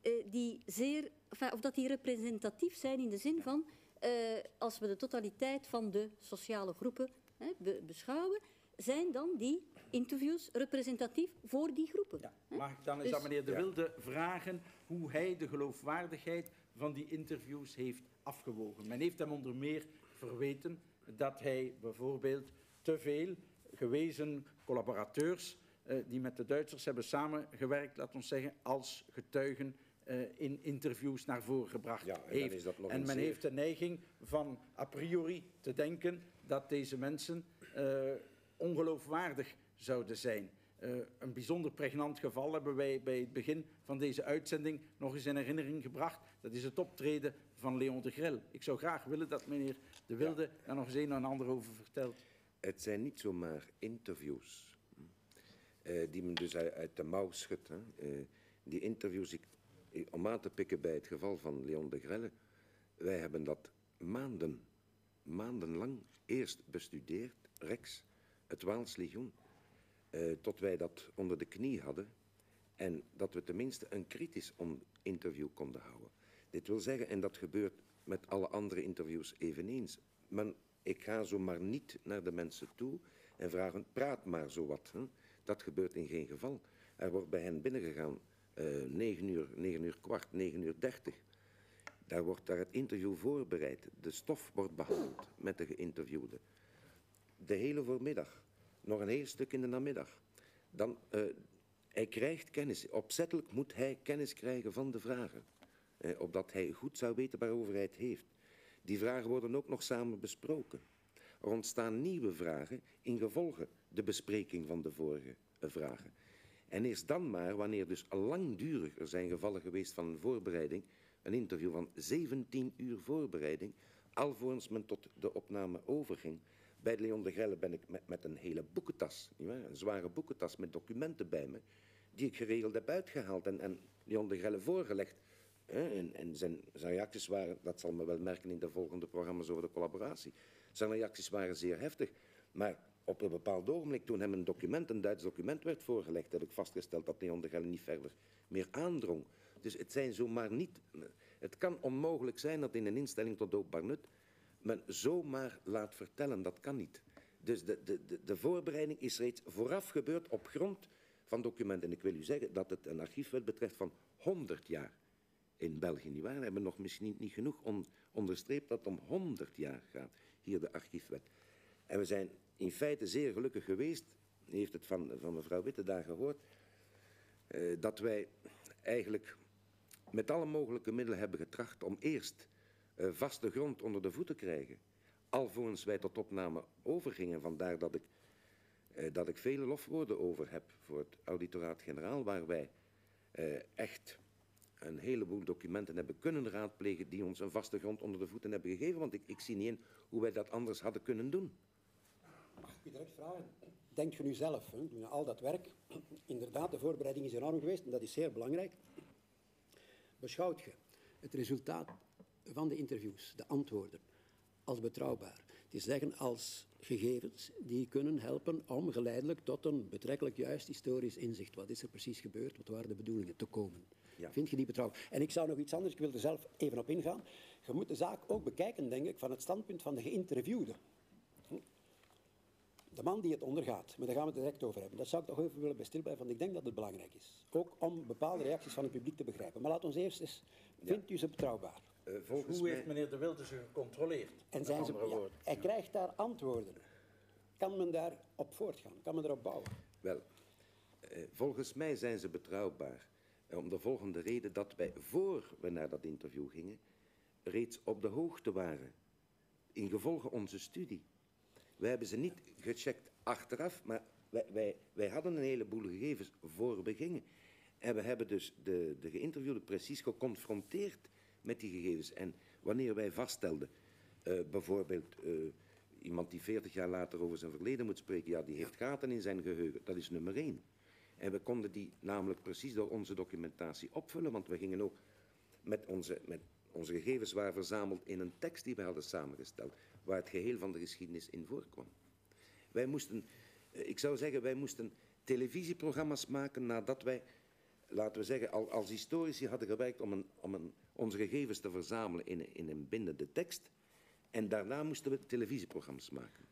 dat die representatief zijn in de zin van, als we de totaliteit van de sociale groepen beschouwen, zijn dan die interviews representatief voor die groepen. Ja, mag ik dan eens aan meneer De Wilde vragen hoe hij de geloofwaardigheid van die interviews heeft afgewogen? Men heeft hem onder meer verweten dat hij bijvoorbeeld te veel gewezen collaborateurs die met de Duitsers hebben samengewerkt, laat ons zeggen, als getuigen in interviews naar voren gebracht heeft. En men heeft de neiging van a priori te denken dat deze mensen ongeloofwaardig zouden zijn. Een bijzonder pregnant geval hebben wij bij het begin van deze uitzending nog eens in herinnering gebracht. Dat is het optreden van Léon de Grelle. Ik zou graag willen dat meneer De Wilde daar nog eens een en ander over vertelt. Het zijn niet zomaar interviews die men dus uit de mouw schudt. Die interviews, om aan te pikken bij het geval van Léon de Grelle, wij hebben dat maandenlang eerst bestudeerd, Rex, het Waals Legioen, tot wij dat onder de knie hadden en dat we tenminste een kritisch interview konden houden. Dit wil zeggen, en dat gebeurt met alle andere interviews eveneens, maar ik ga zomaar niet naar de mensen toe en vragen, praat maar zo wat. Dat gebeurt in geen geval. Er wordt bij hen binnengegaan 9 uur kwart, 9 uur 30. Daar wordt het interview voorbereid. De stof wordt behandeld met de geïnterviewde. De hele voormiddag. Nog een heel stuk in de namiddag. Dan, hij krijgt kennis. Opzettelijk moet hij kennis krijgen van de vragen. Opdat hij goed zou weten waarover hij het heeft. Die vragen worden ook nog samen besproken. Er ontstaan nieuwe vragen in gevolge de bespreking van de vorige vragen. En eerst dan maar, wanneer dus langdurig er zijn gevallen geweest van een voorbereiding, een interview van 17 uur voorbereiding, alvorens men tot de opname overging. Bij Léon de Grelle ben ik met een hele boekentas, een zware boekentas met documenten bij me, die ik geregeld heb uitgehaald en Léon de Grelle voorgelegd. En zijn reacties waren, dat zal men wel merken in de volgende programma's over de collaboratie, zijn reacties waren zeer heftig. Maar op een bepaald ogenblik, toen hem een Duits document werd voorgelegd, heb ik vastgesteld dat Léon de Grelle niet verder meer aandrong. Dus het zijn zomaar niet. Het kan onmogelijk zijn dat in een instelling tot openbaar nut men zomaar laat vertellen. Dat kan niet. Dus de voorbereiding is reeds vooraf gebeurd op grond van documenten. En ik wil u zeggen dat het een archiefwet betreft van 100 jaar in België. We hebben nog misschien niet genoeg onderstreept dat het om 100 jaar gaat, hier de archiefwet. En we zijn in feite zeer gelukkig geweest, u heeft het van mevrouw Witte daar gehoord, dat wij eigenlijk met alle mogelijke middelen hebben getracht om eerst vaste grond onder de voeten te krijgen, alvorens wij tot opname overgingen. Vandaar dat ik vele lofwoorden over heb voor het auditoraat-generaal, waar wij echt een heleboel documenten hebben kunnen raadplegen die ons een vaste grond onder de voeten hebben gegeven, want ik zie niet in hoe wij dat anders hadden kunnen doen. Mag ik u direct vragen? Denkt u nu zelf, doen al dat werk, inderdaad, de voorbereiding is enorm geweest en dat is zeer belangrijk. Beschouwt je het resultaat van de interviews, de antwoorden, als betrouwbaar? Het is zeggen als gegevens die kunnen helpen om geleidelijk tot een betrekkelijk juist historisch inzicht. Wat is er precies gebeurd? Wat waren de bedoelingen te komen? Ja. Vind je die betrouwbaar? En ik zou nog iets anders, ik wil er zelf even op ingaan. Je moet de zaak ook bekijken, denk ik, van het standpunt van de geïnterviewde. De man die het ondergaat, maar daar gaan we het direct over hebben. Dat zou ik toch even willen bij stilblijven, want ik denk dat het belangrijk is. Ook om bepaalde reacties van het publiek te begrijpen. Maar laat ons eerst eens, vindt u ze betrouwbaar? Hoe heeft meneer De Wilde ze gecontroleerd? En zijn ze, hij krijgt daar antwoorden. Kan men daar op voortgaan? Kan men erop bouwen? Wel, volgens mij zijn ze betrouwbaar. Om de volgende reden dat wij, voor we naar dat interview gingen, reeds op de hoogte waren. In gevolge onze studie. wij hebben ze niet gecheckt achteraf, maar wij hadden een heleboel gegevens voor we gingen. En we hebben dus de geïnterviewden precies geconfronteerd met die gegevens. En wanneer wij vaststelden, bijvoorbeeld iemand die 40 jaar later over zijn verleden moet spreken, ja, die heeft gaten in zijn geheugen, dat is nummer 1. En we konden die namelijk precies door onze documentatie opvullen, want we gingen ook met onze gegevens waren verzameld in een tekst die we hadden samengesteld, waar het geheel van de geschiedenis in voorkwam. Wij moesten, ik zou zeggen, wij moesten televisieprogramma's maken nadat wij, laten we zeggen, als historici hadden gewerkt om onze gegevens te verzamelen in een bindende tekst. En daarna moesten we televisieprogramma's maken.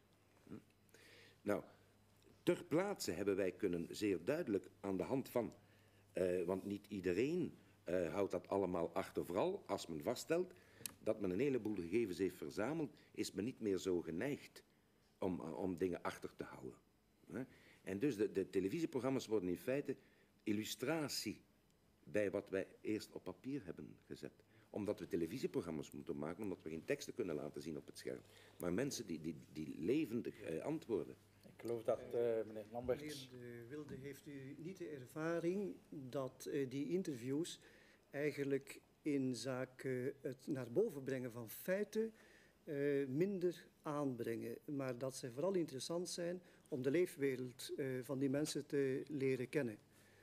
Nou, ter plaatse hebben wij kunnen zeer duidelijk aan de hand van, want niet iedereen houdt dat allemaal achter, vooral als men vaststelt dat men een heleboel gegevens heeft verzameld, is men niet meer zo geneigd om dingen achter te houden. En dus de televisieprogramma's worden in feite illustratie bij wat wij eerst op papier hebben gezet. Omdat we televisieprogramma's moeten maken, omdat we geen teksten kunnen laten zien op het scherm. Maar mensen die levendig antwoorden. Ik geloof dat meneer Lamberts... Meneer De Wilde, heeft u niet de ervaring dat die interviews eigenlijk in zaken het naar boven brengen van feiten minder aanbrengen, maar dat ze vooral interessant zijn om de leefwereld van die mensen te leren kennen?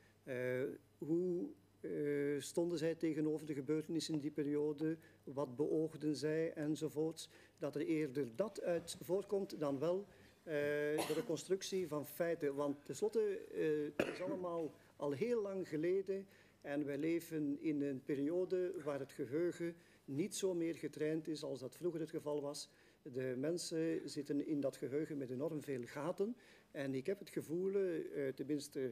Hoe stonden zij tegenover de gebeurtenissen in die periode? Wat beoogden zij enzovoorts? Dat er eerder dat uit voorkomt dan wel de reconstructie van feiten. Want tenslotte, het is allemaal al heel lang geleden en wij leven in een periode waar het geheugen niet zo meer getraind is als dat vroeger het geval was. De mensen zitten in dat geheugen met enorm veel gaten. En ik heb het gevoel, tenminste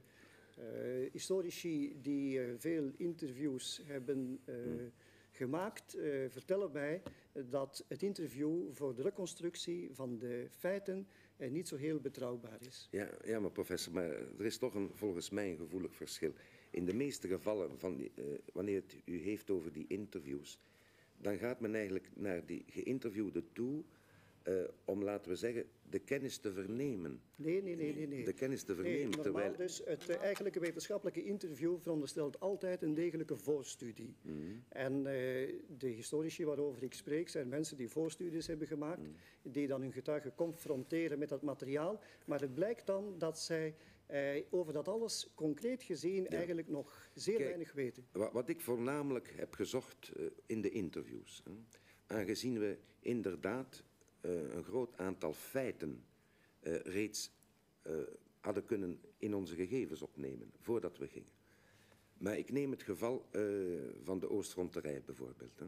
historici die veel interviews hebben gemaakt, vertellen mij dat het interview voor de reconstructie van de feiten niet zo heel betrouwbaar is. Ja, maar professor, maar er is toch volgens mij een gevoelig verschil. In de meeste gevallen, wanneer het u heeft over die interviews, dan gaat men eigenlijk naar die geïnterviewde toe om, laten we zeggen, de kennis te vernemen. Nee. De kennis te vernemen. Nee, normaal dus, het eigenlijke wetenschappelijke interview veronderstelt altijd een degelijke voorstudie. En de historici waarover ik spreek zijn mensen die voorstudies hebben gemaakt, die dan hun getuigen confronteren met dat materiaal. Maar het blijkt dan dat zij over dat alles concreet gezien eigenlijk nog zeer weinig weten. Wat ik voornamelijk heb gezocht in de interviews, aangezien we inderdaad een groot aantal feiten reeds hadden kunnen in onze gegevens opnemen voordat we gingen. Maar ik neem het geval van de Oostfronterij bijvoorbeeld.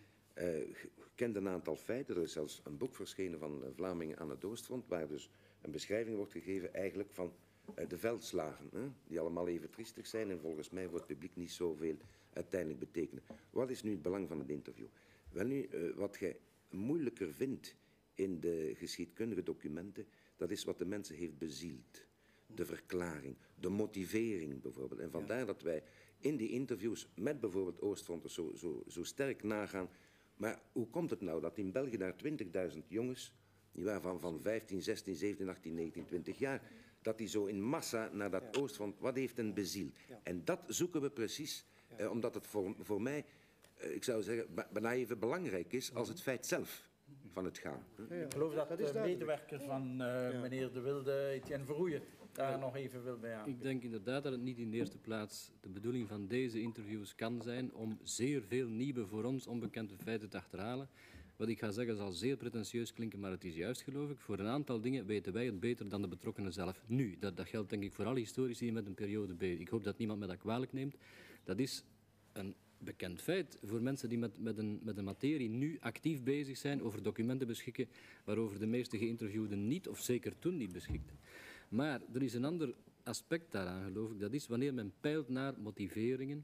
Ik kende een aantal feiten. Er is zelfs een boek verschenen van Vlamingen aan het Oostfront, waar dus een beschrijving wordt gegeven eigenlijk van de veldslagen, die allemaal even triestig zijn en volgens mij voor het publiek niet zoveel uiteindelijk betekenen. Wat is nu het belang van het interview? Wel nu, wat je moeilijker vindt in de geschiedkundige documenten, dat is wat de mensen heeft bezield. De verklaring, de motivering bijvoorbeeld. En vandaar dat wij in die interviews met bijvoorbeeld Oostfronters zo sterk nagaan. Maar hoe komt het nou dat in België daar 20.000 jongens, die waren van 15, 16, 17, 18, 19, 20 jaar, dat die zo in massa naar dat Oostfront, wat heeft hen bezield? En dat zoeken we precies, omdat het voor mij, ik zou zeggen, bijna even belangrijk is als het feit zelf van het gaan. Ik geloof dat de medewerker van meneer De Wilde, Etienne Verroeyen, daar nog even wil bij aan. Ik denk inderdaad dat het niet in de eerste plaats de bedoeling van deze interviews kan zijn om zeer veel nieuwe, voor ons onbekende feiten te achterhalen. Wat ik ga zeggen zal zeer pretentieus klinken, maar het is juist, geloof ik. Voor een aantal dingen weten wij het beter dan de betrokkenen zelf nu. Dat geldt denk ik voor alle historici die met een periode bezig. Ik hoop dat niemand me dat kwalijk neemt. Dat is een bekend feit voor mensen die met een materie nu actief bezig zijn, over documenten beschikken waarover de meeste geïnterviewden niet, of zeker toen niet, beschikten. Maar er is een ander aspect daaraan, geloof ik. Dat is wanneer men peilt naar motiveringen,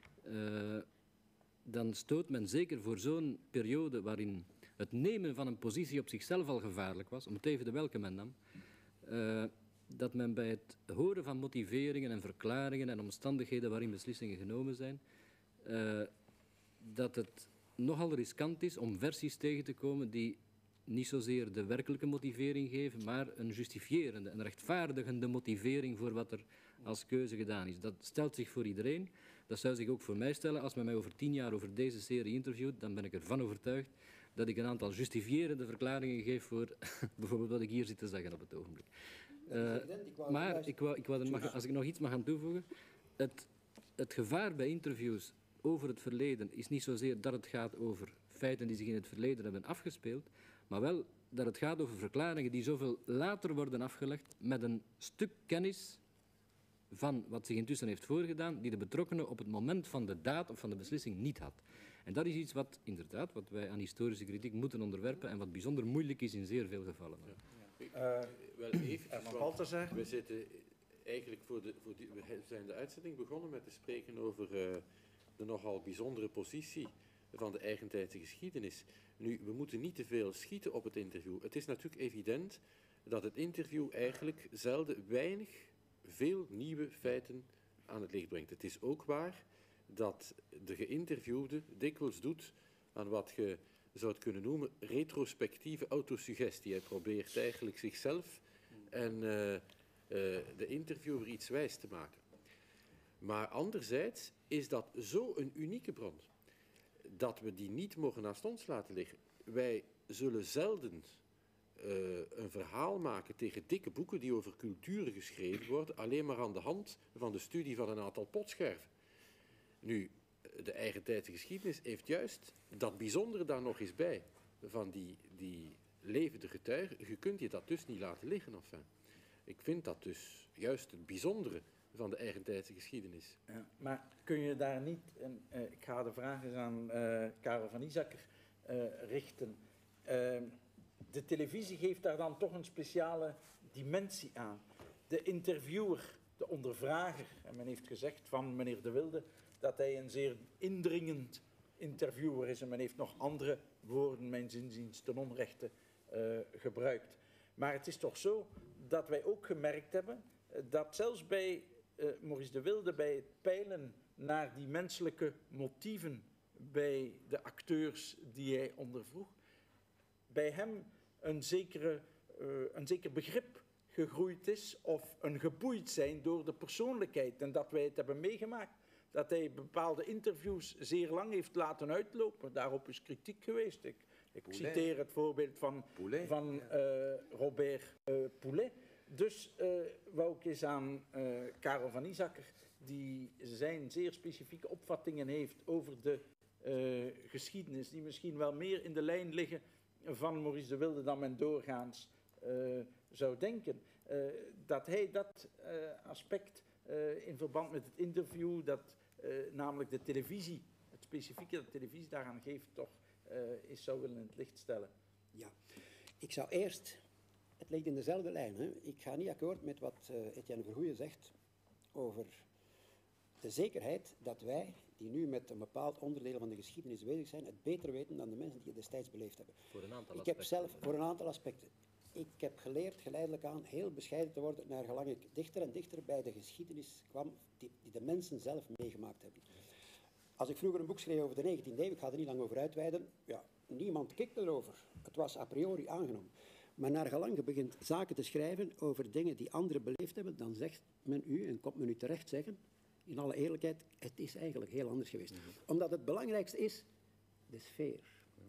dan stoot men zeker voor zo'n periode waarin het nemen van een positie op zichzelf al gevaarlijk was, om het even de welke men nam, dat men bij het horen van motiveringen en verklaringen en omstandigheden waarin beslissingen genomen zijn, dat het nogal riskant is om versies tegen te komen die niet zozeer de werkelijke motivering geven, maar een justifiërende, een rechtvaardigende motivering voor wat er als keuze gedaan is. Dat stelt zich voor iedereen. Dat zou zich ook voor mij stellen. Als men mij over 10 jaar over deze serie interviewt, dan ben ik ervan overtuigd dat ik een aantal justifiërende verklaringen geef voor bijvoorbeeld wat ik hier zit te zeggen op het ogenblik. Maar als ik nog iets mag aan toevoegen, het gevaar bij interviews over het verleden is niet zozeer dat het gaat over feiten die zich in het verleden hebben afgespeeld, maar wel dat het gaat over verklaringen die zoveel later worden afgelegd met een stuk kennis van wat zich intussen heeft voorgedaan, die de betrokkenen op het moment van de daad of van de beslissing niet had. En dat is iets wat inderdaad, wat wij aan historische kritiek moeten onderwerpen en wat bijzonder moeilijk is in zeer veel gevallen. Wel even, want we zitten eigenlijk we zijn de uitzending begonnen met te spreken over de nogal bijzondere positie van de eigentijdse geschiedenis. Nu, we moeten niet te veel schieten op het interview. Het is natuurlijk evident dat het interview eigenlijk zelden veel nieuwe feiten aan het licht brengt. Het is ook waar dat de geïnterviewde dikwijls doet aan wat je zou het kunnen noemen retrospectieve autosuggestie. Hij probeert eigenlijk zichzelf en de interviewer iets wijs te maken. Maar anderzijds is dat zo'n unieke bron dat we die niet mogen naast ons laten liggen. Wij zullen zelden een verhaal maken tegen dikke boeken die over culturen geschreven worden, alleen maar aan de hand van de studie van een aantal potscherven. Nu, de eigentijdse geschiedenis heeft juist dat bijzondere daar nog eens bij, van die levende getuigen. Je kunt je dat dus niet laten liggen. Enfin. Ik vind dat dus juist het bijzondere van de eigentijdse geschiedenis. Ja, maar kun je daar niet, ik ga de vraag eens aan Karel van Isakker richten. De televisie geeft daar dan toch een speciale dimensie aan. De interviewer, de ondervrager, en men heeft gezegd van meneer De Wilde dat hij een zeer indringend interviewer is en men heeft nog andere woorden, mijns inziens, ten onrechte gebruikt. Maar het is toch zo dat wij ook gemerkt hebben dat zelfs bij Maurice De Wilde, bij het peilen naar die menselijke motieven bij de acteurs die hij ondervroeg, bij hem een zeker begrip gegroeid is of een geboeid zijn door de persoonlijkheid. En dat wij het hebben meegemaakt, dat hij bepaalde interviews zeer lang heeft laten uitlopen. Daarop is kritiek geweest. Ik citeer het voorbeeld van Robert Poulet. Dus wou ik eens aan Karel van Isakker, die zijn zeer specifieke opvattingen heeft over de geschiedenis, die misschien wel meer in de lijn liggen van Maurice De Wilde dan men doorgaans zou denken. Dat hij dat aspect in verband met het interview, dat namelijk de televisie, het specifieke dat de televisie daaraan geeft, toch is zou willen in het licht stellen. Ja, ik zou eerst, het ligt in dezelfde lijn, hè? Ik ga niet akkoord met wat Etienne Vergoeyen zegt over de zekerheid dat wij, die nu met een bepaald onderdeel van de geschiedenis bezig zijn, het beter weten dan de mensen die het destijds beleefd hebben. Voor een aantal aspecten. Ik heb zelf, voor een aantal aspecten. Ik heb geleerd geleidelijk aan heel bescheiden te worden naar gelang ik dichter en dichter bij de geschiedenis kwam die de mensen zelf meegemaakt hebben. Als ik vroeger een boek schreef over de 19e eeuw, ik ga er niet lang over uitweiden, ja, niemand keek erover. Het was a priori aangenomen. Maar naar gelang je begint zaken te schrijven over dingen die anderen beleefd hebben, dan zegt men u, en komt men u terecht zeggen, in alle eerlijkheid, het is eigenlijk heel anders geweest. Omdat het belangrijkste is de sfeer.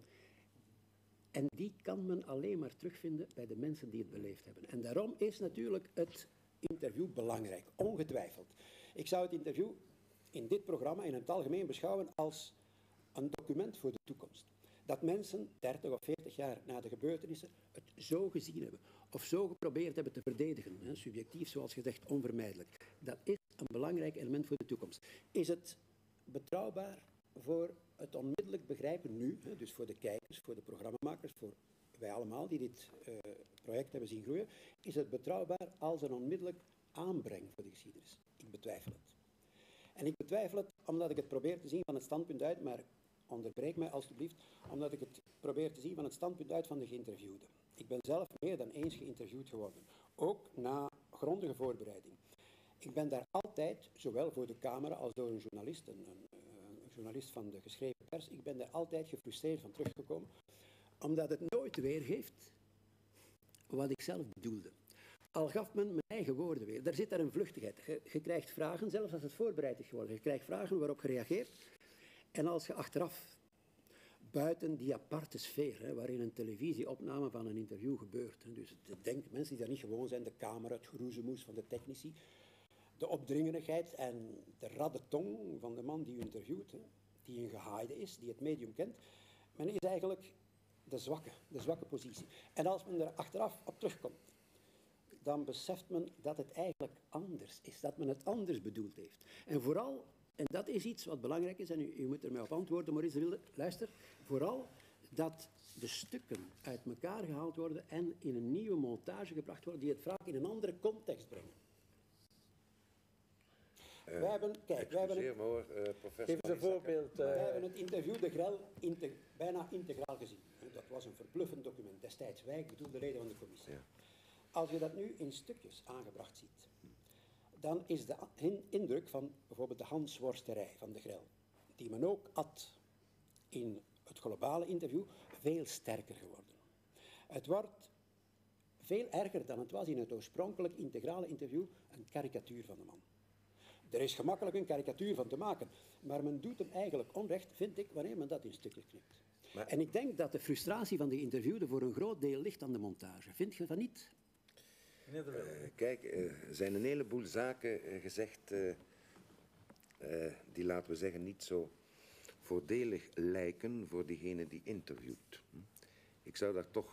En die kan men alleen maar terugvinden bij de mensen die het beleefd hebben. En daarom is natuurlijk het interview belangrijk, ongetwijfeld. Ik zou het interview in dit programma in het algemeen beschouwen als een document voor de toekomst. Dat mensen 30 of 40 jaar na de gebeurtenissen het zo gezien hebben, of zo geprobeerd hebben te verdedigen, hè, subjectief zoals gezegd, onvermijdelijk. Dat is een belangrijk element voor de toekomst. Is het betrouwbaar voor het onmiddellijk begrijpen nu, hè, dus voor de kijkers, voor de programmamakers, voor wij allemaal die dit project hebben zien groeien, is het betrouwbaar als een onmiddellijk aanbreng voor de geschiedenis? Ik betwijfel het. En ik betwijfel het omdat ik het probeer te zien van het standpunt uit, maar onderbreek mij alstublieft, omdat ik het probeer te zien van het standpunt uit van de geïnterviewde. Ik ben zelf meer dan eens geïnterviewd geworden, ook na grondige voorbereiding. Ik ben daar altijd, zowel voor de camera als door een journalist, een journalist van de geschreven pers, ik ben daar altijd gefrustreerd van teruggekomen, Omdat het nooit weergeeft wat ik zelf bedoelde. Al gaf men mijn eigen woorden weer. Daar zit daar een vluchtigheid. Je krijgt vragen, zelfs als het voorbereid is geworden. Je krijgt vragen waarop je reageert. En als je achteraf, buiten die aparte sfeer, hè, waarin een televisieopname van een interview gebeurt. Hè, dus denk mensen die daar niet gewoon zijn, de camera, het geroezemoes van de technici, de opdringerigheid en de radde tong van de man die u interviewt, hè, die een gehaaide is, die het medium kent. Men is eigenlijk de zwakke positie. En als men er achteraf op terugkomt, dan beseft men dat het eigenlijk anders is, dat men het anders bedoeld heeft. En vooral, en dat is iets wat belangrijk is, en u moet er mij op antwoorden, Maurice de Wilde, luister, vooral dat de stukken uit elkaar gehaald worden en in een nieuwe montage gebracht worden, die het vaak in een andere context brengen. Wij hebben, kijk, wij hebben professor. Geef eens een voorbeeld. Wij hebben het interview de Grel bijna integraal gezien. Dat was een verbluffend document destijds. Wij, ik bedoel de leden van de commissie. Ja. Als je dat nu in stukjes aangebracht ziet, dan is de indruk van bijvoorbeeld de hansworsterij van de Grel, die men ook had in het globale interview, veel sterker geworden. Het wordt veel erger dan het was in het oorspronkelijk integrale interview, een karikatuur van de man. Er is gemakkelijk een karikatuur van te maken, maar men doet hem eigenlijk onrecht, vind ik, wanneer men dat in stukjes knipt. En ik denk dat de frustratie van de interviewde voor een groot deel ligt aan de montage. Vind je van niet? Kijk, er zijn een heleboel zaken gezegd die, laten we zeggen, niet zo voordelig lijken voor diegene die interviewt. Ik zou daar toch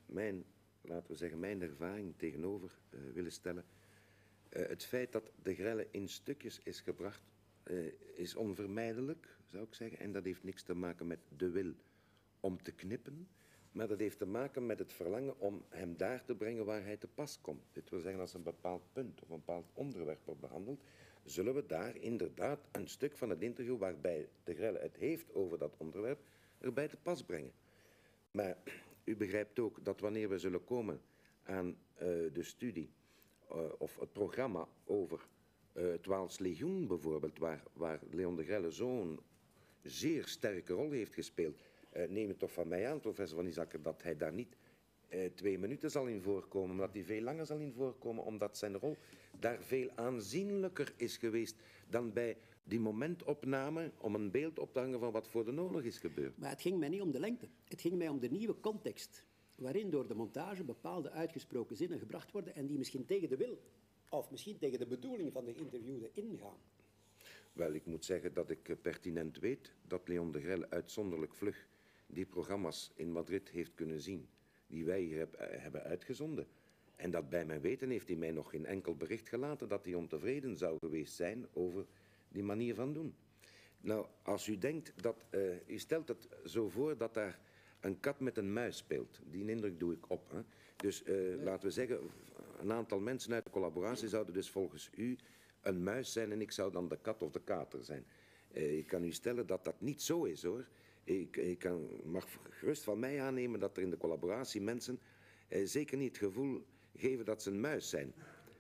mijn ervaring tegenover willen stellen. Het feit dat de Grelle in stukjes is gebracht, is onvermijdelijk, zou ik zeggen. En dat heeft niks te maken met de wil om te knippen, maar dat heeft te maken met het verlangen om hem daar te brengen waar hij te pas komt. Dit wil zeggen, als een bepaald punt of een bepaald onderwerp wordt behandeld, zullen we daar inderdaad een stuk van het interview waarbij de Grelle het heeft over dat onderwerp, erbij te pas brengen. Maar u begrijpt ook dat wanneer we zullen komen aan de studie of het programma over het Waals Legioen bijvoorbeeld, waar Leon de Grelle zo'n zeer sterke rol heeft gespeeld, neem het toch van mij aan, professor Van Isakker, dat hij daar niet 2 minuten zal in voorkomen, maar dat hij veel langer zal in voorkomen, omdat zijn rol daar veel aanzienlijker is geweest dan bij die momentopname om een beeld op te hangen van wat voor de oorlog is gebeurd. Maar het ging mij niet om de lengte. Het ging mij om de nieuwe context, waarin door de montage bepaalde uitgesproken zinnen gebracht worden en die misschien tegen de wil of misschien tegen de bedoeling van de geïnterviewde ingaan. Wel, ik moet zeggen dat ik pertinent weet dat Leon de Grelle uitzonderlijk vlug die programma's in Madrid heeft kunnen zien die wij hier hebben uitgezonden. En dat bij mijn weten heeft hij mij nog geen enkel bericht gelaten dat hij ontevreden zou geweest zijn over die manier van doen. Nou, als u denkt dat... u stelt het zo voor dat daar een kat met een muis speelt. Die indruk doe ik op. Hè. Dus laten we zeggen, een aantal mensen uit de collaboratie zouden dus volgens u een muis zijn en ik zou dan de kat of de kater zijn. Ik kan u stellen dat dat niet zo is, hoor. Ik mag gerust van mij aannemen dat er in de collaboratie mensen zeker niet het gevoel geven dat ze een muis zijn.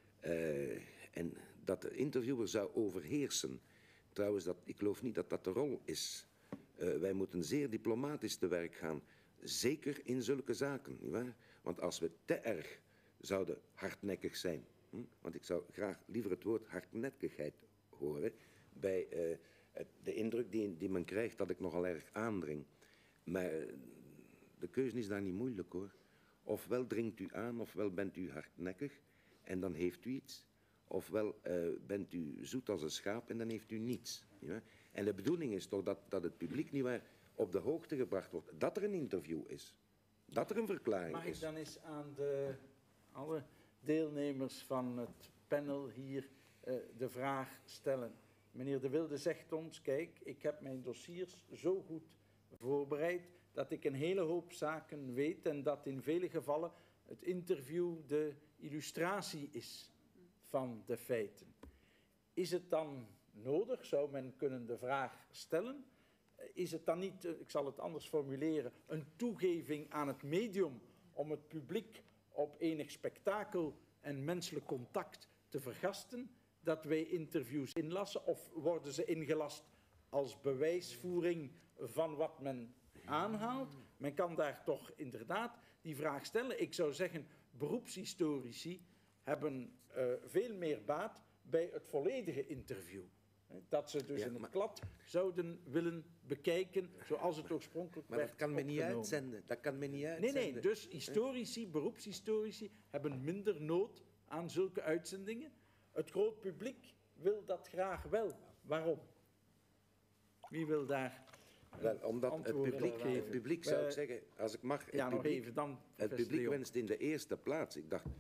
En dat de interviewer zou overheersen. Trouwens, ik geloof niet dat dat de rol is. Wij moeten zeer diplomatisch te werk gaan. Zeker in zulke zaken, nietwaar? Want als we te erg zouden hardnekkig zijn... want ik zou graag liever het woord hardnekkigheid horen... bij de indruk die men krijgt dat ik nogal erg aandring. Maar de keuze is daar niet moeilijk, hoor. Ofwel dringt u aan, ofwel bent u hardnekkig... en dan heeft u iets... ofwel bent u zoet als een schaap en dan heeft u niets. Ja? En de bedoeling is toch dat het publiek nietwaar op de hoogte gebracht wordt. Dat er een interview is. Dat er een verklaring is. Mag ik dan eens aan alle deelnemers van het panel hier de vraag stellen. Meneer De Wilde zegt ons, kijk, ik heb mijn dossiers zo goed voorbereid dat ik een hele hoop zaken weet en dat in vele gevallen het interview de illustratie is van de feiten. Is het dan nodig, zou men kunnen de vraag stellen, is het dan niet, ik zal het anders formuleren, een toegeving aan het medium om het publiek op enig spektakel en menselijk contact te vergasten, dat wij interviews inlassen, of worden ze ingelast als bewijsvoering van wat men aanhaalt? Men kan daar toch inderdaad die vraag stellen. Ik zou zeggen, beroepshistorici hebben veel meer baat bij het volledige interview. Dat ze dus in het klad zouden willen bekijken zoals het oorspronkelijk werd dat kan men niet opgenomen. uitzenden. Dat kan men niet uitzenden. Nee, dus historici, beroepshistorici hebben minder nood aan zulke uitzendingen. Het groot publiek wil dat graag wel. Waarom? Wie wil daar Wel, omdat het publiek zou ik zeggen, als ik mag... Ja, nog even dan. Het publiek wenst in de eerste plaats. Ik dacht,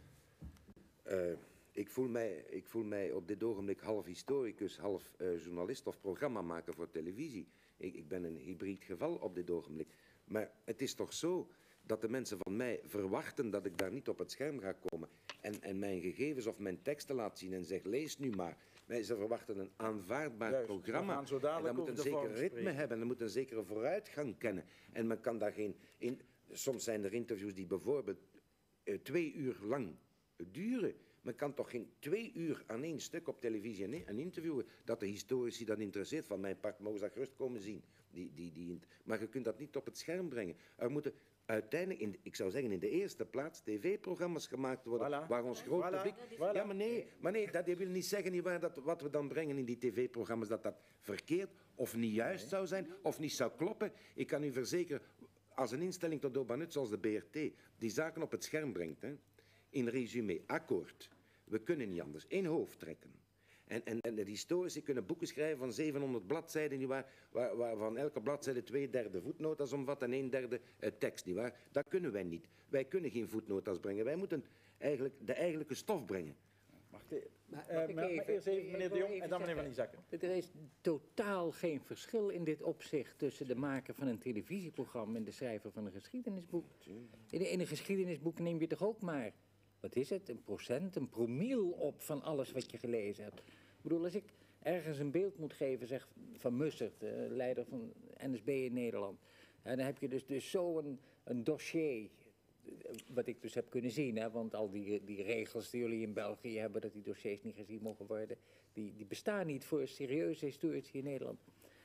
ik voel mij op dit ogenblik half historicus, half journalist of programmamaker voor televisie. Ik ben een hybrid geval op dit ogenblik. Maar het is toch zo dat de mensen van mij verwachten dat ik daar niet op het scherm ga komen en mijn gegevens of mijn teksten laat zien en zeg, lees nu maar. Ze verwachten een aanvaardbaar programma. En dat moet een zeker ritme hebben. Dat moet een zekere vooruitgang kennen. En men kan daar geen... Soms zijn er interviews die bijvoorbeeld 2 uur lang duren. Men kan toch geen 2 uur aan één stuk op televisie een interviewen. Dat de historici dat interesseert. Van mijn part mogen ze dat gerust komen zien. Maar je kunt dat niet op het scherm brengen. Er moeten uiteindelijk, ik zou zeggen in de eerste plaats, tv-programma's gemaakt worden, waar ons groot publiek... Ja, maar nee, dat wil niet zeggen nietwaar, dat wat we dan brengen in die tv-programma's, dat verkeerd of niet juist zou zijn, of niet zou kloppen. Ik kan u verzekeren, als een instelling tot Obanut zoals de BRT, die zaken op het scherm brengt, hè, in resume, akkoord, we kunnen niet anders, 1 hoofd trekken. En de historici kunnen boeken schrijven van 700 bladzijden, nietwaar, waarvan elke bladzijde 2/3 voetnota's omvat en 1/3 tekst, nietwaar. Dat kunnen wij niet. Wij kunnen geen voetnota's brengen. Wij moeten eigenlijk de eigenlijke stof brengen. Maar eerst even meneer De Jong en dan meneer Van Niezakken. Er is totaal geen verschil in dit opzicht tussen de maker van een televisieprogramma en de schrijver van een geschiedenisboek. In een geschiedenisboek neem je toch ook maar, wat is het, 1%, een promiel op van alles wat je gelezen hebt. Ik bedoel, als ik ergens een beeld moet geven, zeg, van Mussert, leider van NSB in Nederland, dan heb je dus zo een dossier, wat ik dus heb kunnen zien, hè, want al die regels die jullie in België hebben, dat die dossiers niet gezien mogen worden, die bestaan niet voor serieuze historici in Nederland.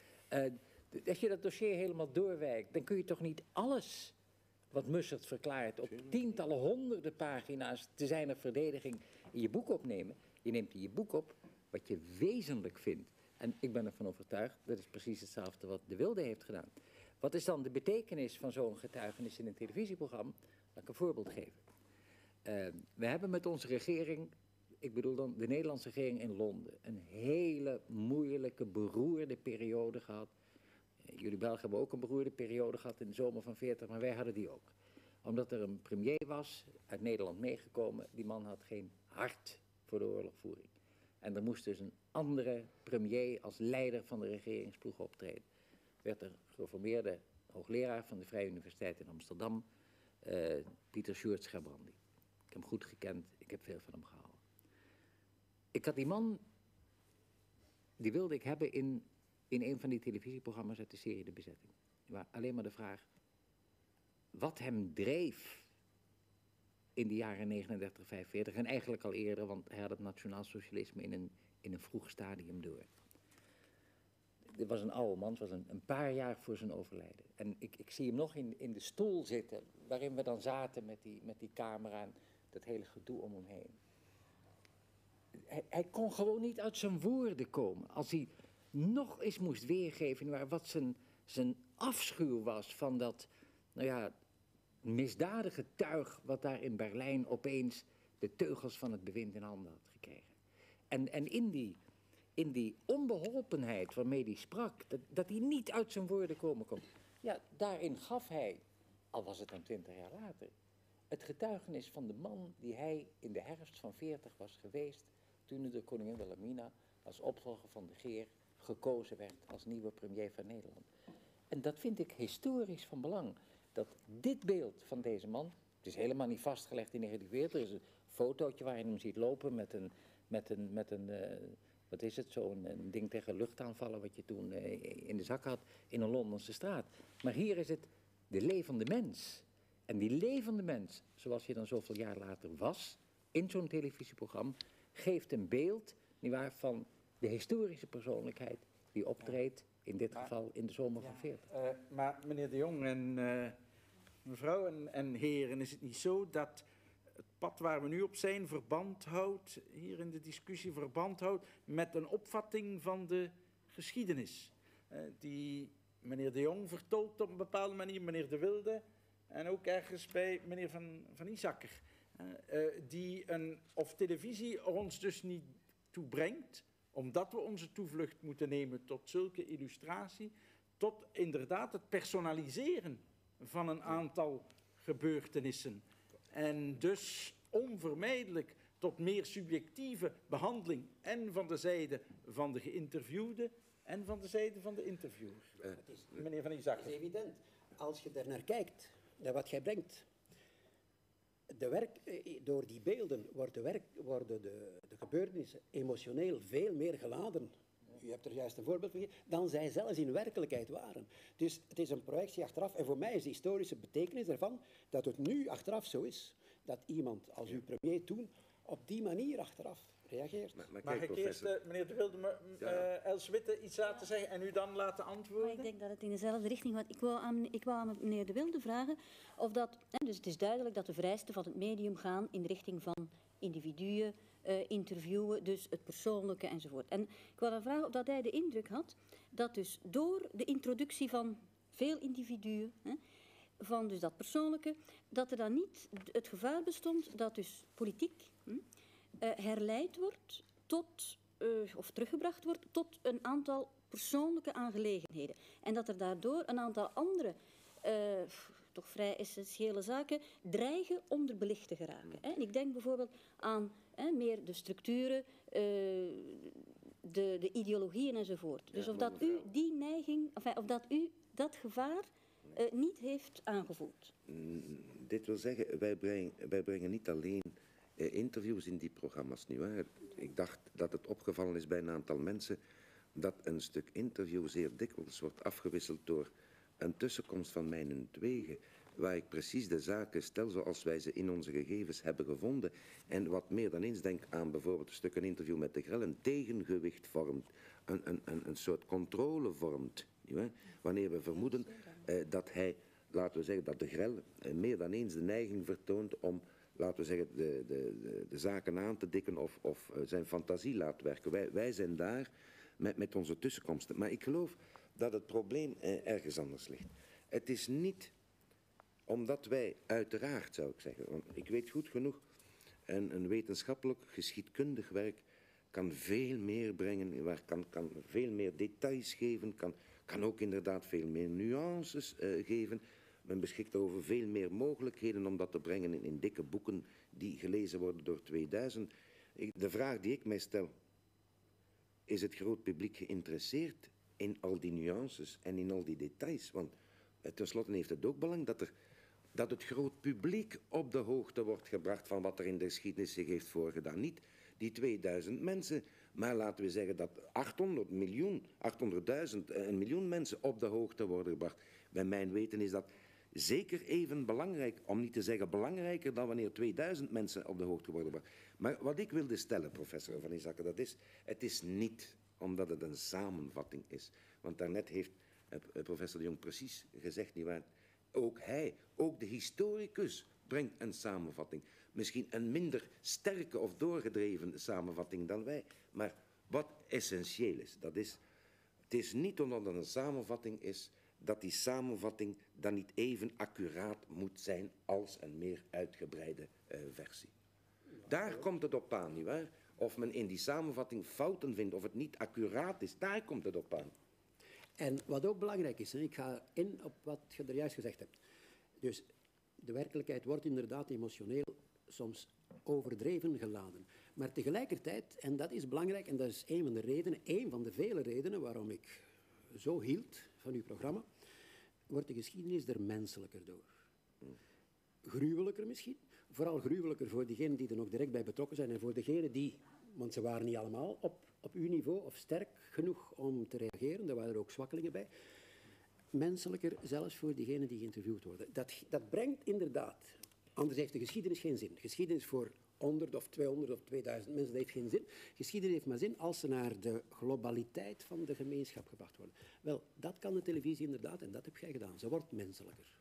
Als je dat dossier helemaal doorwijkt, dan kun je toch niet alles wat Mussert verklaart op tientallen, honderden pagina's te zijner verdediging in je boek opnemen. Je neemt in je boek op wat je wezenlijk vindt. En ik ben ervan overtuigd, dat is precies hetzelfde wat De Wilde heeft gedaan. Wat is dan de betekenis van zo'n getuigenis in een televisieprogramma? Laat ik een voorbeeld geven. We hebben met onze regering, ik bedoel dan de Nederlandse regering in Londen, een hele moeilijke, beroerde periode gehad. Jullie Belgen hebben ook een beroerde periode gehad in de zomer van 40, maar wij hadden die ook. Omdat er een premier was, uit Nederland meegekomen, die man had geen hart voor de oorlogvoering. En er moest dus een andere premier als leider van de regeringsploeg optreden. Werd er gereformeerde hoogleraar van de Vrije Universiteit in Amsterdam, Pieter Sjoerd-Scherbrandi. Ik heb hem goed gekend, ik heb veel van hem gehouden. Ik had die man, die wilde ik hebben in een van die televisieprogramma's uit de serie De Bezetting. Maar alleen maar de vraag, wat hem dreef in de jaren 39, 45 en eigenlijk al eerder, want hij had het nationaal socialisme in een vroeg stadium door. Dit was een oude man, het was een paar jaar voor zijn overlijden. En ik zie hem nog in de stoel zitten, waarin we dan zaten met die camera en dat hele gedoe om hem heen. Hij kon gewoon niet uit zijn woorden komen. Als hij nog eens moest weergeven wat zijn afschuw was van dat, nou ja, misdadige tuig wat daar in Berlijn opeens de teugels van het bewind in handen had gekregen. En in die onbeholpenheid waarmee hij sprak, dat hij niet uit zijn woorden komen kon. Ja, daarin gaf hij, al was het dan 20 jaar later, het getuigenis van de man die hij in de herfst van 40 was geweest, toen de koningin Wilhelmina als opvolger van de Geer gekozen werd als nieuwe premier van Nederland. En dat vind ik historisch van belang. Dat dit beeld van deze man, het is helemaal niet vastgelegd in 1940, er is een fotootje waar je hem ziet lopen met een wat is het, zo'n ding tegen luchtaanvallen wat je toen in de zak had in een Londense straat. Maar hier is het de levende mens. En die levende mens, zoals je dan zoveel jaar later was, in zo'n televisieprogramma, geeft een beeld, nietwaar, van de historische persoonlijkheid die optreedt, in dit geval in de zomer van 40. Maar meneer De Jong en Mevrouw en heren, is het niet zo dat het pad waar we nu op zijn verband houdt, hier in de discussie verband houdt met een opvatting van de geschiedenis, die meneer De Jong vertolkt op een bepaalde manier, meneer De Wilde en ook ergens bij meneer Van Isakker, die of televisie er ons dus niet toe brengt, omdat we onze toevlucht moeten nemen tot zulke illustratie, tot inderdaad het personaliseren van een aantal gebeurtenissen. En dus onvermijdelijk tot meer subjectieve behandeling en van de zijde van de geïnterviewde en van de zijde van de interviewer. Meneer Van Isakker. Het is evident. Als je daar naar kijkt, naar wat jij brengt, door die beelden worden de gebeurtenissen emotioneel veel meer geladen. U hebt er juist een voorbeeld van gegeven, dan zij zelfs in werkelijkheid waren. Dus het is een projectie achteraf. En voor mij is de historische betekenis ervan dat het nu achteraf zo is dat iemand als uw premier toen op die manier achteraf reageert. Mag ik eerst, meneer De Wilde, Els Witte iets laten zeggen en u dan laten antwoorden? Maar ik denk dat het in dezelfde richting gaat. Ik wou aan meneer De Wilde vragen of dat... Dus het is duidelijk dat de vereisten van het medium gaan in de richting van individuen, interviewen, dus het persoonlijke enzovoort. En ik wou dan vragen of dat hij de indruk had dat dus door de introductie van veel individuen, van dus dat persoonlijke, dat er dan niet het gevaar bestond dat dus politiek herleid wordt tot, of teruggebracht wordt tot een aantal persoonlijke aangelegenheden. En dat er daardoor een aantal andere, toch vrij essentiële zaken dreigen onderbelicht te geraken. En ik denk bijvoorbeeld aan meer de structuren, de ideologieën enzovoort. Dus of dat u die neiging, of dat u dat gevaar niet heeft aangevoeld. Dit wil zeggen, wij brengen niet alleen interviews in die programma's nu. Hè. Ik dacht dat het opgevallen is bij een aantal mensen dat een stuk interview zeer dikwijls wordt afgewisseld door een tussenkomst van mijnentwege, waar ik precies de zaken stel zoals wij ze in onze gegevens hebben gevonden. En wat meer dan eens denk aan bijvoorbeeld een interview met De Grel, een tegengewicht vormt, een soort controle vormt. Wanneer we vermoeden dat hij, laten we zeggen, dat De Grel meer dan eens de neiging vertoont om, laten we zeggen, de zaken aan te dikken of zijn fantasie laat werken. Wij zijn daar met onze tussenkomsten. Maar ik geloof dat het probleem ergens anders ligt. Het is niet omdat wij uiteraard, zou ik zeggen, want ik weet goed genoeg, een wetenschappelijk geschiedkundig werk kan veel meer brengen, kan veel meer details geven, kan ook inderdaad veel meer nuances geven. Men beschikt over veel meer mogelijkheden om dat te brengen in dikke boeken die gelezen worden door 2000. De vraag die ik mij stel, is het groot publiek geïnteresseerd in al die nuances en in al die details? Want tenslotte heeft het ook belang dat het groot publiek op de hoogte wordt gebracht van wat er in de geschiedenis zich heeft voorgedaan. Niet die 2000 mensen, maar laten we zeggen dat 800.000, 1 miljoen mensen op de hoogte worden gebracht. Bij mijn weten is dat zeker even belangrijk, om niet te zeggen belangrijker dan wanneer 2000 mensen op de hoogte worden gebracht. Maar wat ik wilde stellen, professor Van Isakker, dat is, het is niet omdat het een samenvatting is. Want daarnet heeft professor De Jong precies gezegd, nietwaar? Ook hij, ook de historicus, brengt een samenvatting. Misschien een minder sterke of doorgedreven samenvatting dan wij. Maar wat essentieel is, het is niet omdat het een samenvatting is, dat die samenvatting dan niet even accuraat moet zijn als een meer uitgebreide versie. Daar komt het op aan, nietwaar? Of men in die samenvatting fouten vindt, of het niet accuraat is, daar komt het op aan. En wat ook belangrijk is, ik ga in op wat je er juist gezegd hebt. Dus de werkelijkheid wordt inderdaad emotioneel soms overdreven geladen. Maar tegelijkertijd, en dat is belangrijk, en dat is een van de vele redenen waarom ik zo hield van uw programma, wordt de geschiedenis er menselijker door. Gruwelijker misschien, vooral gruwelijker voor diegenen die er nog direct bij betrokken zijn en voor degenen die, want ze waren niet allemaal op uw niveau of sterk genoeg om te reageren, er waren er ook zwakkelingen bij. Menselijker zelfs voor diegenen die geïnterviewd worden. Dat brengt inderdaad, anders heeft de geschiedenis geen zin. Geschiedenis voor 100 of 200 of 2000 mensen, dat heeft geen zin. Geschiedenis heeft maar zin als ze naar de globaliteit van de gemeenschap gebracht worden. Wel, dat kan de televisie inderdaad, en dat heb jij gedaan. Ze wordt menselijker.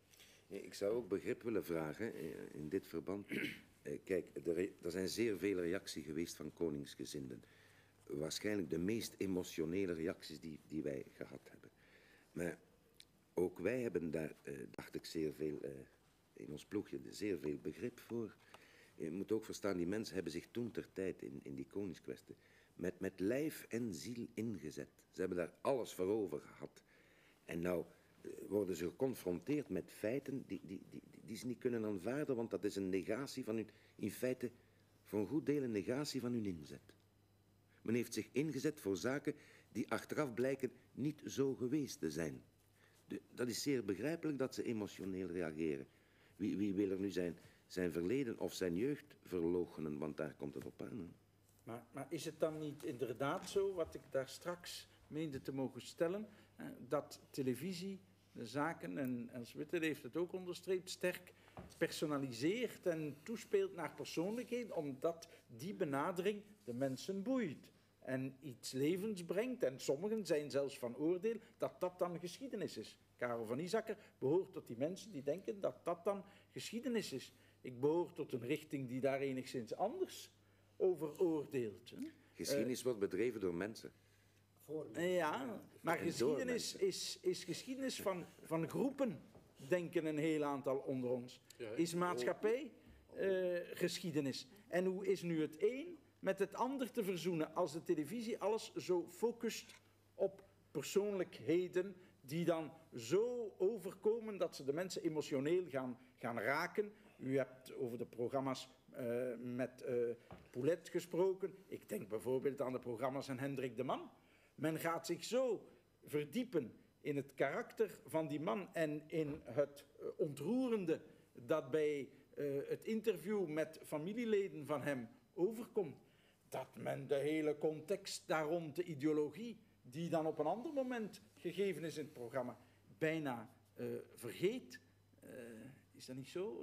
Ik zou ook begrip willen vragen in dit verband. Kijk, er zijn zeer veel reacties geweest van koningsgezinden. Waarschijnlijk de meest emotionele reacties die wij gehad hebben. Maar ook wij hebben daar, dacht ik, zeer veel, in ons ploegje, zeer veel begrip voor. Je moet ook verstaan, die mensen hebben zich toen ter tijd in die koningskwestie met lijf en ziel ingezet. Ze hebben daar alles voor over gehad. En nou worden ze geconfronteerd met feiten die ze niet kunnen aanvaarden, want dat is een negatie van hun, in feite voor een goed deel een negatie van hun inzet. Men heeft zich ingezet voor zaken die achteraf blijken niet zo geweest te zijn. Dat is zeer begrijpelijk dat ze emotioneel reageren. Wie wil er nu zijn verleden of zijn jeugd verloochenen, want daar komt het op aan. Maar is het dan niet inderdaad zo, wat ik daar straks meende te mogen stellen, dat televisie de zaken, en Els Witte heeft het ook onderstreept, sterk personaliseert en toespeelt naar persoonlijkheden, omdat die benadering de mensen boeit en iets levens brengt. En sommigen zijn zelfs van oordeel dat dat dan geschiedenis is. Karel van Isakker behoort tot die mensen die denken dat dat dan geschiedenis is. Ik behoor tot een richting die daar enigszins anders over oordeelt. Geschiedenis wordt bedreven door mensen. Ja, maar geschiedenis is geschiedenis van groepen, denken een heel aantal onder ons. Is maatschappij geschiedenis. En hoe is nu het een met het ander te verzoenen als de televisie alles zo focust op persoonlijkheden die dan zo overkomen dat ze de mensen emotioneel gaan raken. U hebt over de programma's met Poulet gesproken. Ik denk bijvoorbeeld aan de programma's van Hendrik de Man. Men gaat zich zo verdiepen in het karakter van die man en in het ontroerende dat bij het interview met familieleden van hem overkomt, dat men de hele context daar rond, de ideologie, die dan op een ander moment gegeven is in het programma, bijna vergeet. Is dat niet zo,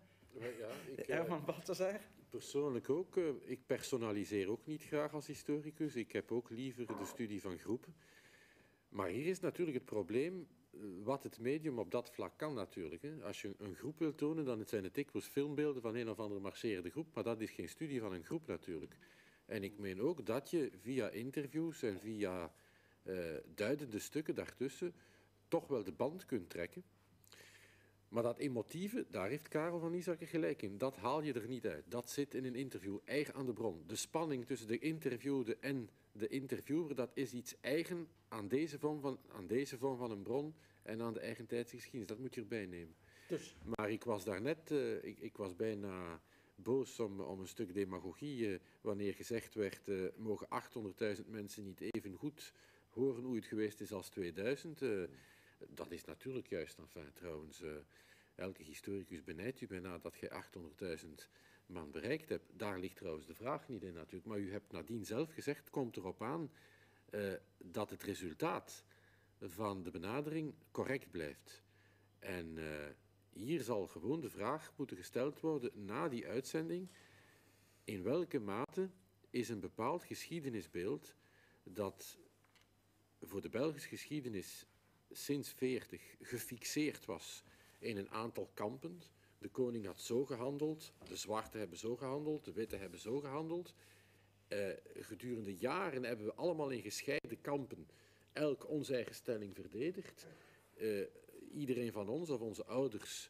Herman Balthazar? Persoonlijk ook. Ik personaliseer ook niet graag als historicus. Ik heb ook liever de studie van groepen. Maar hier is natuurlijk het probleem wat het medium op dat vlak kan natuurlijk. Hè. Als je een groep wilt tonen, dan zijn het dikwijls filmbeelden van een of andere marcherende groep, maar dat is geen studie van een groep natuurlijk. En ik meen ook dat je via interviews en via duidende stukken daartussen toch wel de band kunt trekken. Maar dat emotieve, daar heeft Karel van Isakker gelijk in. Dat haal je er niet uit. Dat zit in een interview, eigen aan de bron. De spanning tussen de interviewde en de interviewer, dat is iets eigen aan deze vorm van een bron en aan de eigen tijdsgeschiedenis. Dat moet je erbij nemen. Dus. Maar ik was daarnet, ik was bijna boos om een stuk demagogie wanneer gezegd werd, mogen 800.000 mensen niet even goed horen hoe het geweest is als 2000. Dat is natuurlijk juist, trouwens, elke historicus benijdt u bijna dat je 800.000 man bereikt hebt. Daar ligt trouwens de vraag niet in natuurlijk. Maar u hebt nadien zelf gezegd, het komt erop aan dat het resultaat van de benadering correct blijft. En hier zal gewoon de vraag moeten gesteld worden na die uitzending, in welke mate is een bepaald geschiedenisbeeld dat voor de Belgische geschiedenis sinds 40 gefixeerd was in een aantal kampen. De koning had zo gehandeld, de zwarten hebben zo gehandeld, de witte hebben zo gehandeld. Gedurende jaren hebben we allemaal in gescheiden kampen elk onze eigen stelling verdedigd. Iedereen van ons, of onze ouders,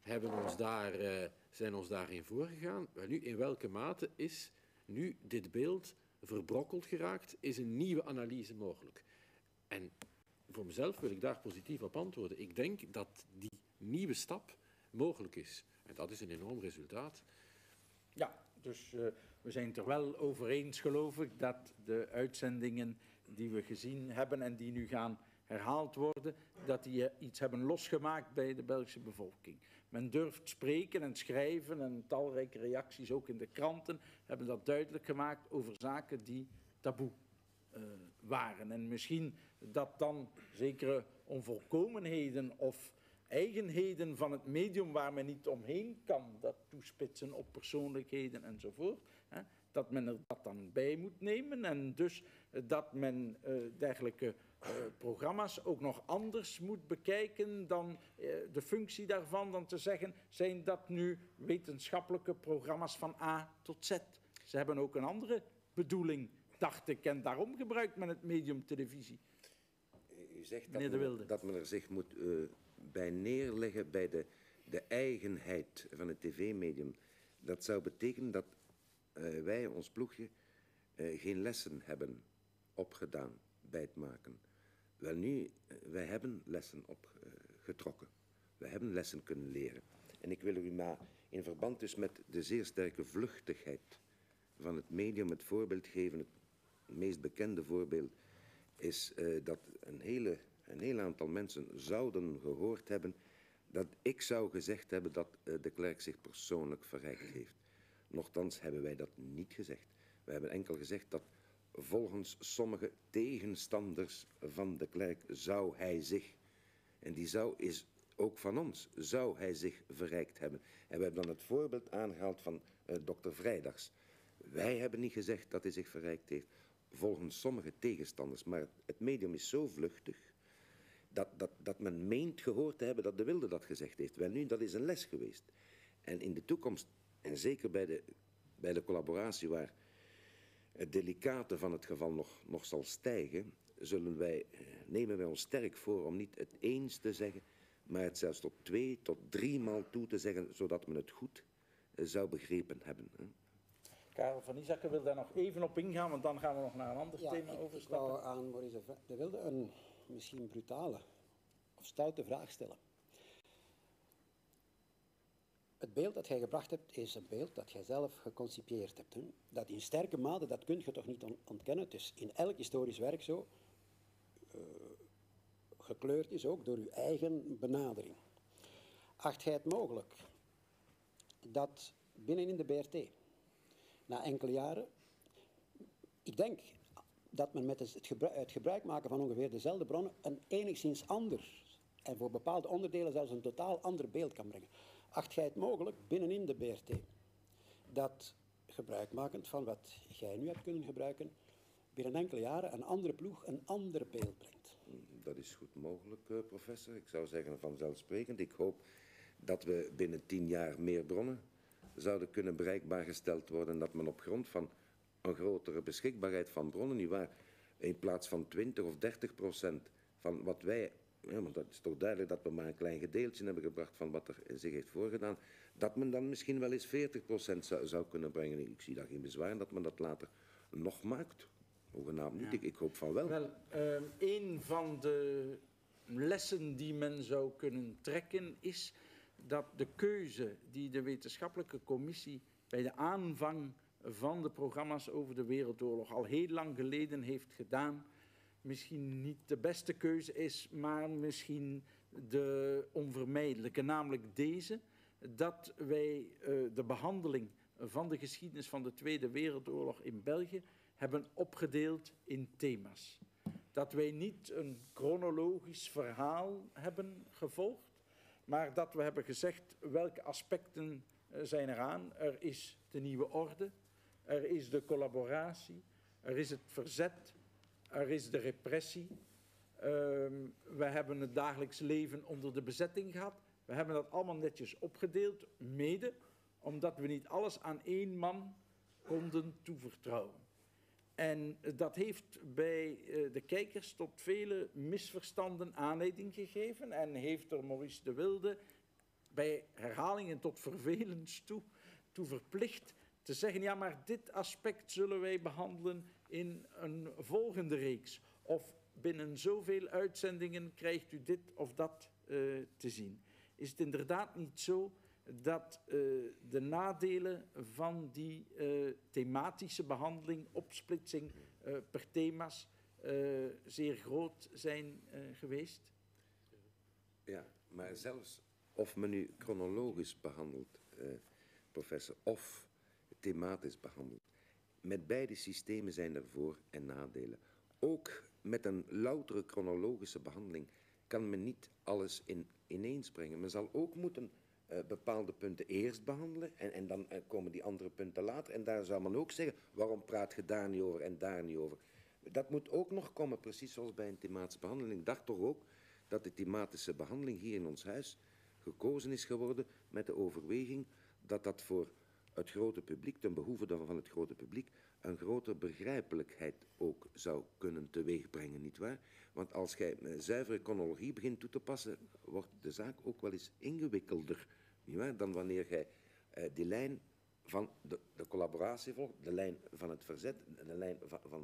zijn ons daarin voorgegaan. Maar nu, in welke mate is nu dit beeld verbrokkeld geraakt? Is een nieuwe analyse mogelijk? En voor mezelf wil ik daar positief op antwoorden. Ik denk dat die nieuwe stap mogelijk is. En dat is een enorm resultaat. Ja, dus we zijn het er wel over eens, geloof ik, dat de uitzendingen die we gezien hebben en die nu gaan herhaald worden, dat die iets hebben losgemaakt bij de Belgische bevolking. Men durft spreken en schrijven en talrijke reacties, ook in de kranten, hebben dat duidelijk gemaakt over zaken die taboe waren. En misschien dat dan zekere onvolkomenheden of eigenheden van het medium waar men niet omheen kan, dat toespitsen op persoonlijkheden enzovoort, dat men er dat dan bij moet nemen en dus dat men dergelijke programma's ook nog anders moet bekijken dan de functie daarvan, dan te zeggen, zijn dat nu wetenschappelijke programma's van A tot Z? Ze hebben ook een andere bedoeling, dacht ik, en daarom gebruikt men het medium televisie. U zegt dat men er zich moet bij neerleggen bij de eigenheid van het tv-medium. Dat zou betekenen dat wij, ons ploegje, geen lessen hebben opgedaan bij het maken. Welnu, wij hebben lessen opgetrokken. Wij hebben lessen kunnen leren. En ik wil u maar in verband dus met de zeer sterke vluchtigheid van het medium het voorbeeld geven. Het meest bekende voorbeeld is dat een heel aantal mensen zouden gehoord hebben dat ik zou gezegd hebben dat de Klerk zich persoonlijk verrijkt heeft. Nochtans hebben wij dat niet gezegd. We hebben enkel gezegd dat volgens sommige tegenstanders van de Klerk zou hij zich, en die zou is ook van ons, zou hij zich verrijkt hebben. En we hebben dan het voorbeeld aangehaald van dokter Vrijdags. Wij hebben niet gezegd dat hij zich verrijkt heeft, volgens sommige tegenstanders. Maar het medium is zo vluchtig dat men meent gehoord te hebben dat de Wilde dat gezegd heeft. Wel nu, dat is een les geweest. En in de toekomst, en zeker bij de collaboratie waar het delicate van het geval nog zal stijgen, nemen wij ons sterk voor om niet het eens te zeggen, maar het zelfs tot 2 tot 3 maal toe te zeggen, zodat men het goed zou begrepen hebben. Karel van Isakken wil daar nog even op ingaan, want dan gaan we nog naar een ander thema overstappen. Ik wou aan Maurice de Wilde een misschien brutale of stoute vraag stellen. Het beeld dat jij gebracht hebt, is een beeld dat jij zelf geconcipieerd hebt. Hè? Dat in sterke mate, dat kun je toch niet ontkennen. Het is in elk historisch werk zo, gekleurd is ook door uw eigen benadering. Acht jij het mogelijk dat binnenin de BRT, na enkele jaren, ik denk dat men met het gebruik maken van ongeveer dezelfde bronnen een enigszins ander, en voor bepaalde onderdelen zelfs een totaal ander beeld kan brengen. Acht jij het mogelijk binnenin de BRT dat, gebruikmakend van wat jij nu hebt kunnen gebruiken, binnen enkele jaren een andere ploeg een ander beeld brengt? Dat is goed mogelijk, professor. Ik zou zeggen vanzelfsprekend. Ik hoop dat we binnen 10 jaar meer bronnen zouden kunnen bereikbaar gesteld worden, dat men op grond van een grotere beschikbaarheid van bronnen, nietwaar, in plaats van 20 of 30% van wat wij, ja, want dat is toch duidelijk dat we maar een klein gedeeltje hebben gebracht van wat er zich heeft voorgedaan, dat men dan misschien wel eens 40% zou kunnen brengen. Ik zie daar geen bezwaar in dat men dat later nog maakt. Hoegenaamd niet, ik hoop van wel. Wel, een van de lessen die men zou kunnen trekken is dat de keuze die de wetenschappelijke commissie bij de aanvang van de programma's over de Wereldoorlog al heel lang geleden heeft gedaan, misschien niet de beste keuze is, maar misschien de onvermijdelijke, namelijk deze, dat wij de behandeling van de geschiedenis van de Tweede Wereldoorlog in België hebben opgedeeld in thema's. Dat wij niet een chronologisch verhaal hebben gevolgd, maar dat we hebben gezegd welke aspecten zijn eraan. Er is de nieuwe orde, er is de collaboratie, er is het verzet, er is de repressie. We hebben het dagelijks leven onder de bezetting gehad. We hebben dat allemaal netjes opgedeeld, mede omdat we niet alles aan 1 man konden toevertrouwen. En dat heeft bij de kijkers tot vele misverstanden aanleiding gegeven en heeft er Maurice de Wilde bij herhalingen tot vervelens toe verplicht te zeggen, ja, maar dit aspect zullen wij behandelen in een volgende reeks. Of binnen zoveel uitzendingen krijgt u dit of dat te zien. Is het inderdaad niet zo dat de nadelen van die thematische behandeling, opsplitsing per thema's, zeer groot zijn geweest? Ja, maar zelfs of men nu chronologisch behandelt, professor, of thematisch behandelt, met beide systemen zijn er voor- en nadelen. Ook met een loutere chronologische behandeling kan men niet alles ineens brengen. Men zal ook moeten bepaalde punten eerst behandelen en dan komen die andere punten later. En daar zou men ook zeggen, waarom praat je daar niet over en daar niet over? Dat moet ook nog komen, precies zoals bij een thematische behandeling. Ik dacht toch ook dat de thematische behandeling hier in ons huis gekozen is geworden met de overweging dat dat voor het grote publiek, ten behoeve van het grote publiek, een grotere begrijpelijkheid ook zou kunnen teweegbrengen, nietwaar? Want als jij zuivere chronologie begint toe te passen, wordt de zaak ook wel eens ingewikkelder, nietwaar? Dan wanneer jij die lijn van de collaboratie volgt, de lijn van het verzet, de lijn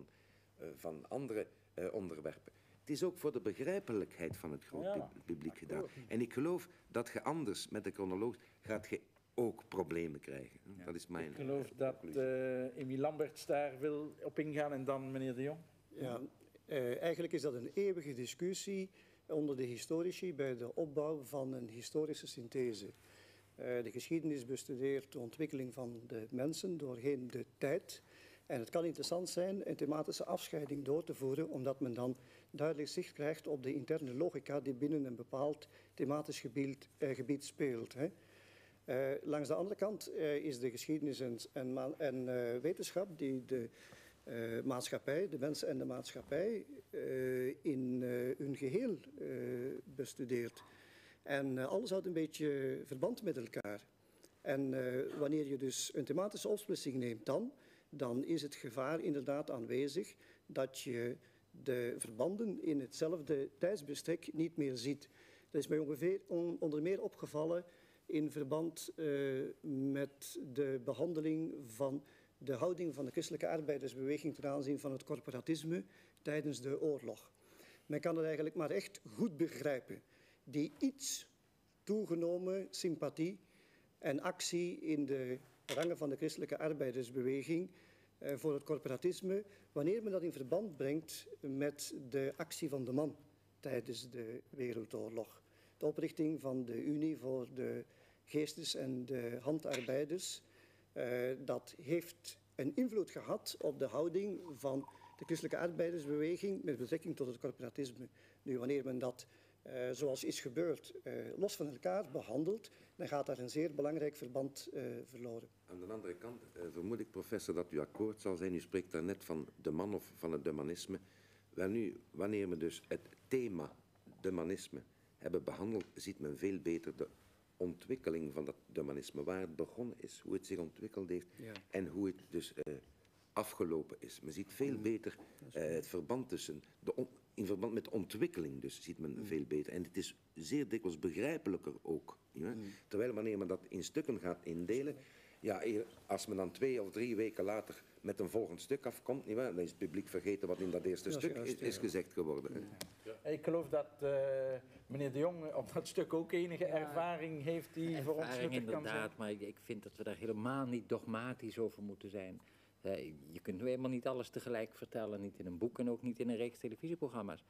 van andere onderwerpen. Het is ook voor de begrijpelijkheid van het grote publiek gedaan. En ik geloof dat je anders met de chronologie gaat je ook problemen krijgen. Ja. Dat is mijn Ik geloof dat Emile Lamberts daar wil op ingaan en dan meneer De Jong. Ja, eigenlijk is dat een eeuwige discussie onder de historici bij de opbouw van een historische synthese. De geschiedenis bestudeert de ontwikkeling van de mensen doorheen de tijd. En het kan interessant zijn een thematische afscheiding door te voeren, omdat men dan duidelijk zicht krijgt op de interne logica die binnen een bepaald thematisch gebied speelt. Hè. Langs de andere kant is de geschiedenis en wetenschap die de maatschappij, de mensen en de maatschappij in hun geheel bestudeert. En alles houdt een beetje verband met elkaar. En wanneer je dus een thematische opsplitsing neemt dan is het gevaar inderdaad aanwezig dat je de verbanden in hetzelfde tijdsbestek niet meer ziet. Dat is mij onder meer opgevallen in verband met de behandeling van de houding van de christelijke arbeidersbeweging ten aanzien van het corporatisme tijdens de oorlog. Men kan het eigenlijk maar echt goed begrijpen. Die iets toegenomen sympathie en actie in de rangen van de christelijke arbeidersbeweging voor het corporatisme, wanneer men dat in verband brengt met de actie van de man tijdens de Wereldoorlog. De oprichting van de Unie voor de geestes- en de handarbeiders, dat heeft een invloed gehad op de houding van de christelijke arbeidersbeweging met betrekking tot het corporatisme. Nu, wanneer men dat, zoals is gebeurd, los van elkaar behandelt, dan gaat daar een zeer belangrijk verband verloren. Aan de andere kant vermoed ik, professor, dat u akkoord zal zijn. U spreekt daar net van de man of van het humanisme. Wel nu, wanneer we dus het thema humanisme hebben behandeld, ziet men veel beter de ontwikkeling van dat humanisme, waar het begonnen is, hoe het zich ontwikkeld heeft en hoe het dus afgelopen is. Men ziet veel beter het verband tussen, in verband met de ontwikkeling dus, ziet men veel beter. En het is zeer dikwijls begrijpelijker ook. Ja? Terwijl wanneer men dat in stukken gaat indelen, ja, als men dan 2 of 3 weken later met een volgend stuk afkomt, dan is het publiek vergeten wat in dat eerste stuk is gezegd geworden. Ja. Ik geloof dat meneer De Jong op dat stuk ook enige ervaring heeft die voor ons nuttig kan zijn. Inderdaad, maar ik vind dat we daar helemaal niet dogmatisch over moeten zijn. Je kunt nu eenmaal niet alles tegelijk vertellen, niet in een boek en ook niet in een reeks televisieprogramma's.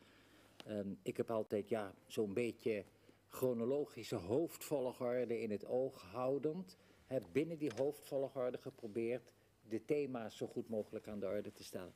Ik heb altijd zo'n beetje chronologische hoofdvolgorde in het oog houdend, binnen die hoofdvolgorde geprobeerd de thema's zo goed mogelijk aan de orde te stellen.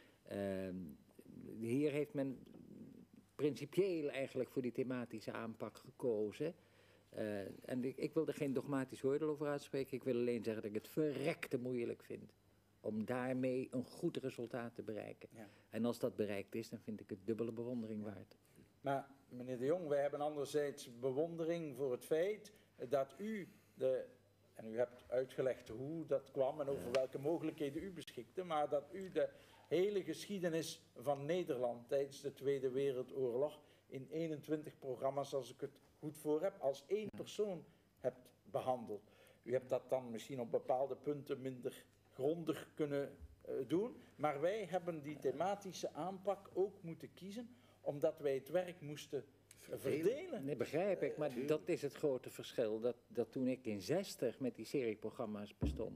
Hier heeft men principieel eigenlijk voor die thematische aanpak gekozen. En ik wil er geen dogmatisch oordeel over uitspreken. Ik wil alleen zeggen dat ik het verrekte moeilijk vind om daarmee een goed resultaat te bereiken. Ja. En als dat bereikt is, dan vind ik het dubbele bewondering waard. Maar meneer De Jong, wij hebben anderzijds bewondering voor het feit dat u en u hebt uitgelegd hoe dat kwam en over welke mogelijkheden u beschikte, maar dat u de hele geschiedenis van Nederland tijdens de Tweede Wereldoorlog in 21 programma's, als ik het goed voor heb, als één persoon hebt behandeld. U hebt dat dan misschien op bepaalde punten minder grondig kunnen doen, maar wij hebben die thematische aanpak ook moeten kiezen, omdat wij het werk moesten verdelen. Nee, begrijp ik, maar dat is het grote verschil. Dat toen ik in 60 met die serieprogramma's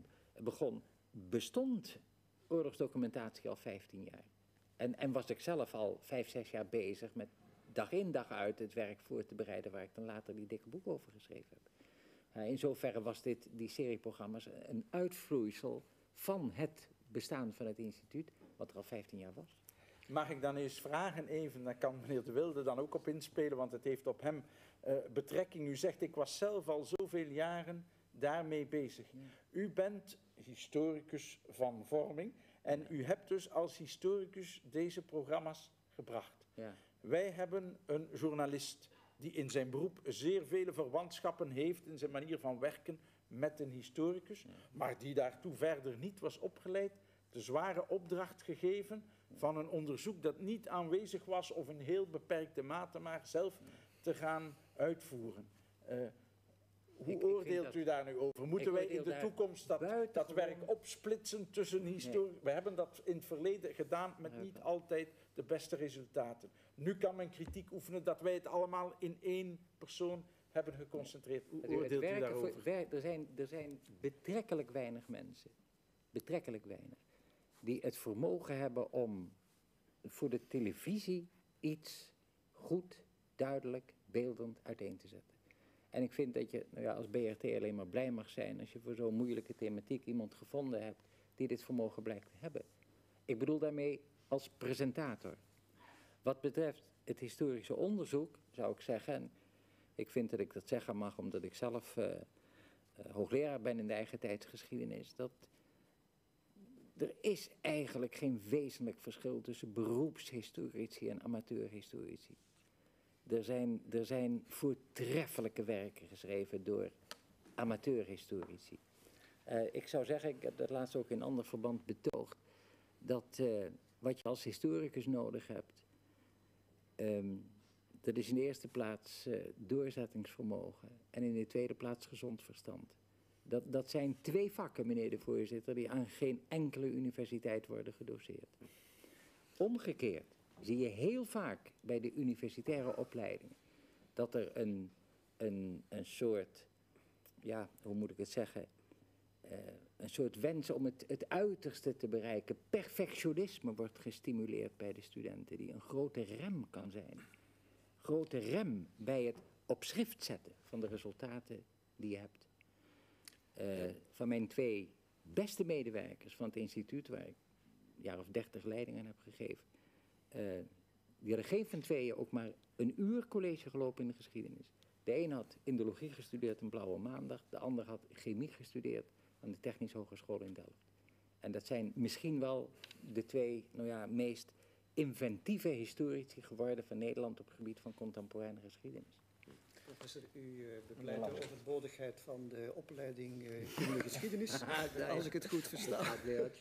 bestond oorlogsdocumentatie al 15 jaar. En was ik zelf al 5, 6 jaar bezig met dag in dag uit het werk voor te bereiden waar ik dan later die dikke boek over geschreven heb. In zoverre was die serieprogramma's een uitvloeisel van het bestaan van het instituut, wat er al 15 jaar was. Mag ik dan eens vragen even, daar kan meneer De Wilde dan ook op inspelen, want het heeft op hem betrekking. U zegt, ik was zelf al zoveel jaren daarmee bezig. U bent historicus van vorming en u hebt dus als historicus deze programma's gebracht. Ja. Wij hebben een journalist die in zijn beroep zeer vele verwantschappen heeft in zijn manier van werken met een historicus, maar die daartoe verder niet was opgeleid, de zware opdracht gegeven van een onderzoek dat niet aanwezig was of in heel beperkte mate maar zelf te gaan uitvoeren. Hoe oordeelt u daar nu over? Moeten wij in de toekomst dat werk opsplitsen tussen historici? We hebben dat in het verleden gedaan met niet altijd de beste resultaten. Nu kan men kritiek oefenen dat wij het allemaal in één persoon hebben geconcentreerd. Hoe oordeelt u daarover? Er zijn betrekkelijk weinig mensen, die het vermogen hebben om voor de televisie iets goed, duidelijk, beeldend uiteen te zetten. En ik vind dat je als BRT alleen maar blij mag zijn als je voor zo'n moeilijke thematiek iemand gevonden hebt die dit vermogen blijkt te hebben. Ik bedoel daarmee als presentator. Wat betreft het historische onderzoek zou ik zeggen, en ik vind dat ik dat zeggen mag omdat ik zelf hoogleraar ben in de eigen tijdsgeschiedenis, dat er is eigenlijk geen wezenlijk verschil tussen beroepshistorici en amateurhistorici. Er zijn voortreffelijke werken geschreven door amateurhistorici. Ik zou zeggen, ik heb dat laatst ook in ander verband betoogd, dat wat je als historicus nodig hebt, dat is in de eerste plaats doorzettingsvermogen en in de tweede plaats gezond verstand. Dat zijn twee vakken, meneer de voorzitter, die aan geen enkele universiteit worden gedoseerd. Omgekeerd zie je heel vaak bij de universitaire opleidingen dat er een soort, ja, hoe moet ik het zeggen, een soort wens om het uiterste te bereiken. Perfectionisme wordt gestimuleerd bij de studenten, die een grote rem kan zijn. Grote rem bij het op schrift zetten van de resultaten die je hebt. Van mijn 2 beste medewerkers van het instituut, waar ik een jaar of 30 leidingen heb gegeven, die hadden geen van tweeën ook maar een uur college gelopen in de geschiedenis. De een had indologie gestudeerd een blauwe maandag, de ander had chemie gestudeerd aan de Technische Hogeschool in Delft. En dat zijn misschien wel de 2 meest inventieve historici geworden van Nederland op het gebied van contemporaine geschiedenis. Professor, u bepleit de overbodigheid van de opleiding in de geschiedenis, als ik het goed versta.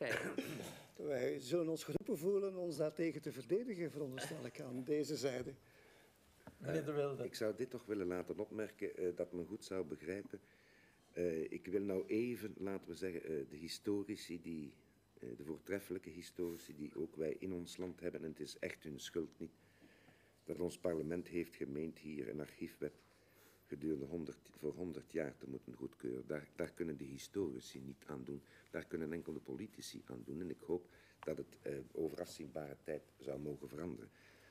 Wij zullen ons geroepen voelen ons daartegen te verdedigen, veronderstel ik aan deze zijde. Meneer De Wilde. Ik zou dit toch willen laten opmerken, dat men goed zou begrijpen. Ik wil nou even, laten we zeggen, de historici, de voortreffelijke historici die ook wij in ons land hebben, en het is echt hun schuld niet, dat ons parlement heeft gemeend hier een archiefwet gedurende voor 100 jaar te moeten goedkeuren. Daar kunnen de historici niet aan doen. Daar kunnen enkel de politici aan doen. En ik hoop dat het over afzienbare tijd zou mogen veranderen.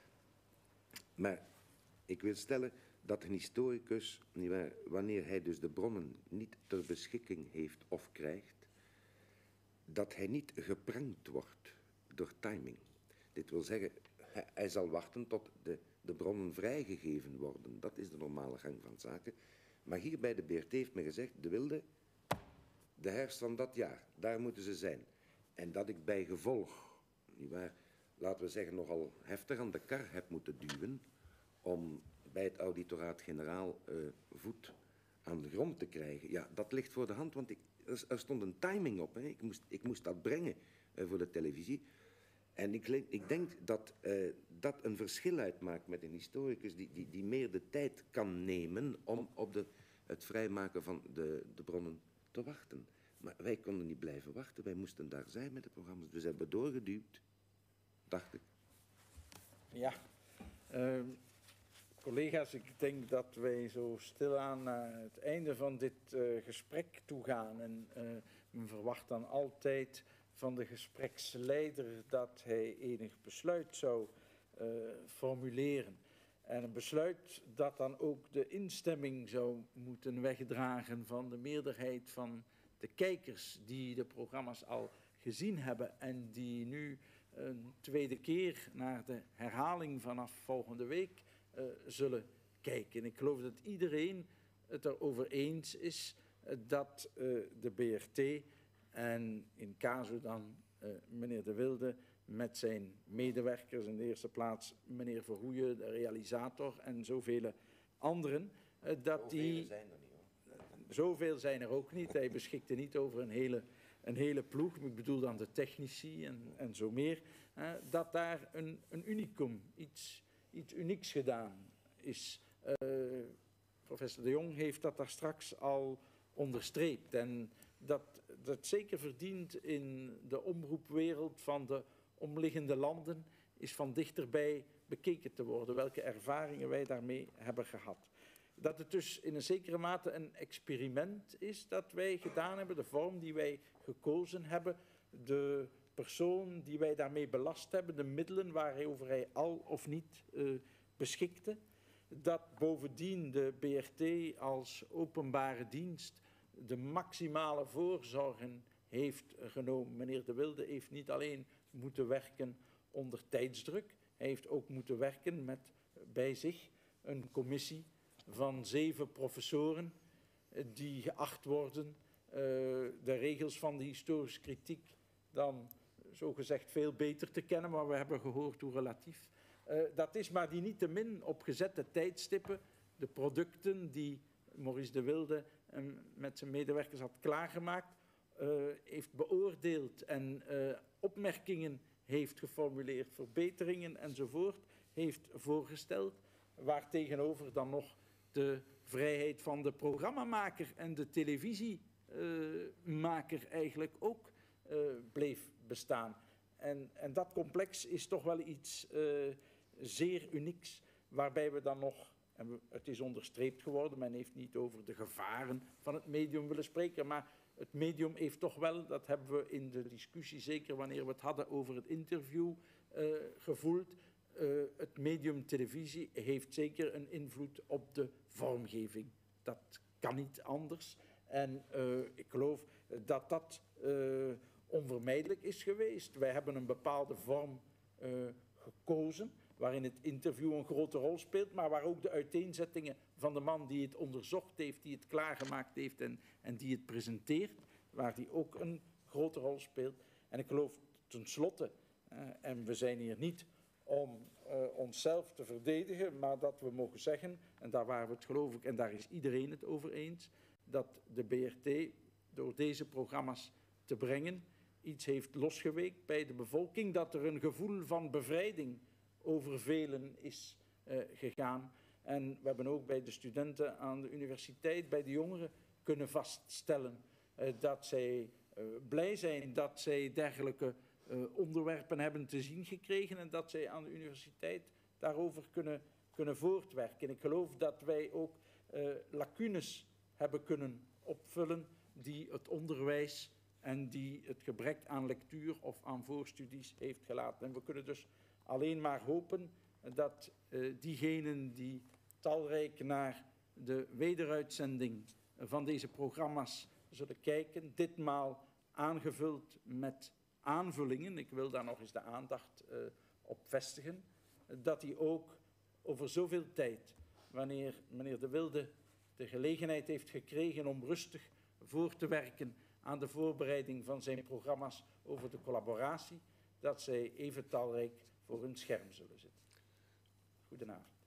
Maar ik wil stellen dat een historicus, wanneer hij dus de bronnen niet ter beschikking heeft of krijgt, dat hij niet geprankt wordt door timing. Dit wil zeggen, hij zal wachten tot de bronnen vrijgegeven worden. Dat is de normale gang van zaken. Maar hier bij de BRT heeft men gezegd, De Wilde, de herfst van dat jaar, daar moeten ze zijn. En dat ik bij gevolg, laten we zeggen, nogal heftig aan de kar heb moeten duwen om bij het auditoraat-generaal voet aan de grond te krijgen. Ja, dat ligt voor de hand, want er stond een timing op. Hè. Ik moest dat brengen voor de televisie. En ik denk dat dat een verschil uitmaakt met een historicus die meer de tijd kan nemen om op het vrijmaken van de bronnen te wachten. Maar wij konden niet blijven wachten, wij moesten daar zijn met de programma's. Dus hebben we doorgeduwd, dacht ik. Ja, collega's, ik denk dat wij zo stilaan naar het einde van dit gesprek toe gaan. En men verwacht dan altijd van de gespreksleider dat hij enig besluit zou formuleren. En een besluit dat dan ook de instemming zou moeten wegdragen van de meerderheid van de kijkers die de programma's al gezien hebben en die nu een tweede keer naar de herhaling vanaf volgende week zullen kijken. Ik geloof dat iedereen het erover eens is dat de BRT en in casu dan meneer De Wilde met zijn medewerkers, in de eerste plaats meneer Verhoeyen, de realisator en zoveel anderen, dat die... Zoveel zijn er ook niet. Hij beschikte niet over een hele ploeg, ik bedoel dan de technici en zo meer, dat daar een unicum, iets unieks gedaan is. Professor De Jong heeft dat daar straks al onderstreept. En dat zeker verdient in de omroepwereld van de omliggende landen, is van dichterbij bekeken te worden, welke ervaringen wij daarmee hebben gehad. Dat het dus in een zekere mate een experiment is dat wij gedaan hebben, de vorm die wij gekozen hebben, de persoon die wij daarmee belast hebben, de middelen waarover hij al of niet beschikte. Dat bovendien de BRT als openbare dienst de maximale voorzorgen heeft genomen. Meneer De Wilde heeft niet alleen moeten werken onder tijdsdruk, hij heeft ook moeten werken met bij zich een commissie van 7 professoren die geacht worden de regels van de historische kritiek dan zogezegd veel beter te kennen, maar we hebben gehoord hoe relatief dat is, maar die niettemin op gezette tijdstippen de producten die Maurice De Wilde met zijn medewerkers had klaargemaakt, heeft beoordeeld en opmerkingen heeft geformuleerd, verbeteringen enzovoort heeft voorgesteld, waartegenover dan nog de vrijheid van de programmamaker en de televisiemaker eigenlijk ook bleef bestaan. En dat complex is toch wel iets zeer unieks, waarbij we dan nog, en het is onderstreept geworden, men heeft niet over de gevaren van het medium willen spreken, maar het medium heeft toch wel, dat hebben we in de discussie, zeker wanneer we het hadden over het interview, gevoeld, het medium televisie heeft zeker een invloed op de vormgeving. Dat kan niet anders. En ik geloof dat dat onvermijdelijk is geweest. Wij hebben een bepaalde vorm gekozen, waarin het interview een grote rol speelt, maar waar ook de uiteenzettingen van de man die het onderzocht heeft, die het klaargemaakt heeft en die het presenteert, waar die ook een grote rol speelt. En ik geloof tenslotte, en we zijn hier niet om onszelf te verdedigen, maar dat we mogen zeggen, en daar waren we het geloof ik, en daar is iedereen het over eens, dat de BRT door deze programma's te brengen iets heeft losgeweekt bij de bevolking, dat er een gevoel van bevrijding over velen is gegaan. En we hebben ook bij de studenten aan de universiteit, bij de jongeren, kunnen vaststellen dat zij blij zijn dat zij dergelijke onderwerpen hebben te zien gekregen en dat zij aan de universiteit daarover kunnen voortwerken. Ik geloof dat wij ook lacunes hebben kunnen opvullen die het onderwijs en die het gebrek aan lectuur of aan voorstudies heeft gelaten. En we kunnen dus alleen maar hopen dat diegenen die talrijk naar de wederuitzending van deze programma's zullen kijken, ditmaal aangevuld met aanvullingen, ik wil daar nog eens de aandacht op vestigen, dat die ook over zoveel tijd, wanneer meneer De Wilde de gelegenheid heeft gekregen om rustig voor te werken aan de voorbereiding van zijn programma's over de collaboratie, dat zij even talrijk voor hun scherm zullen zitten. Goedenavond.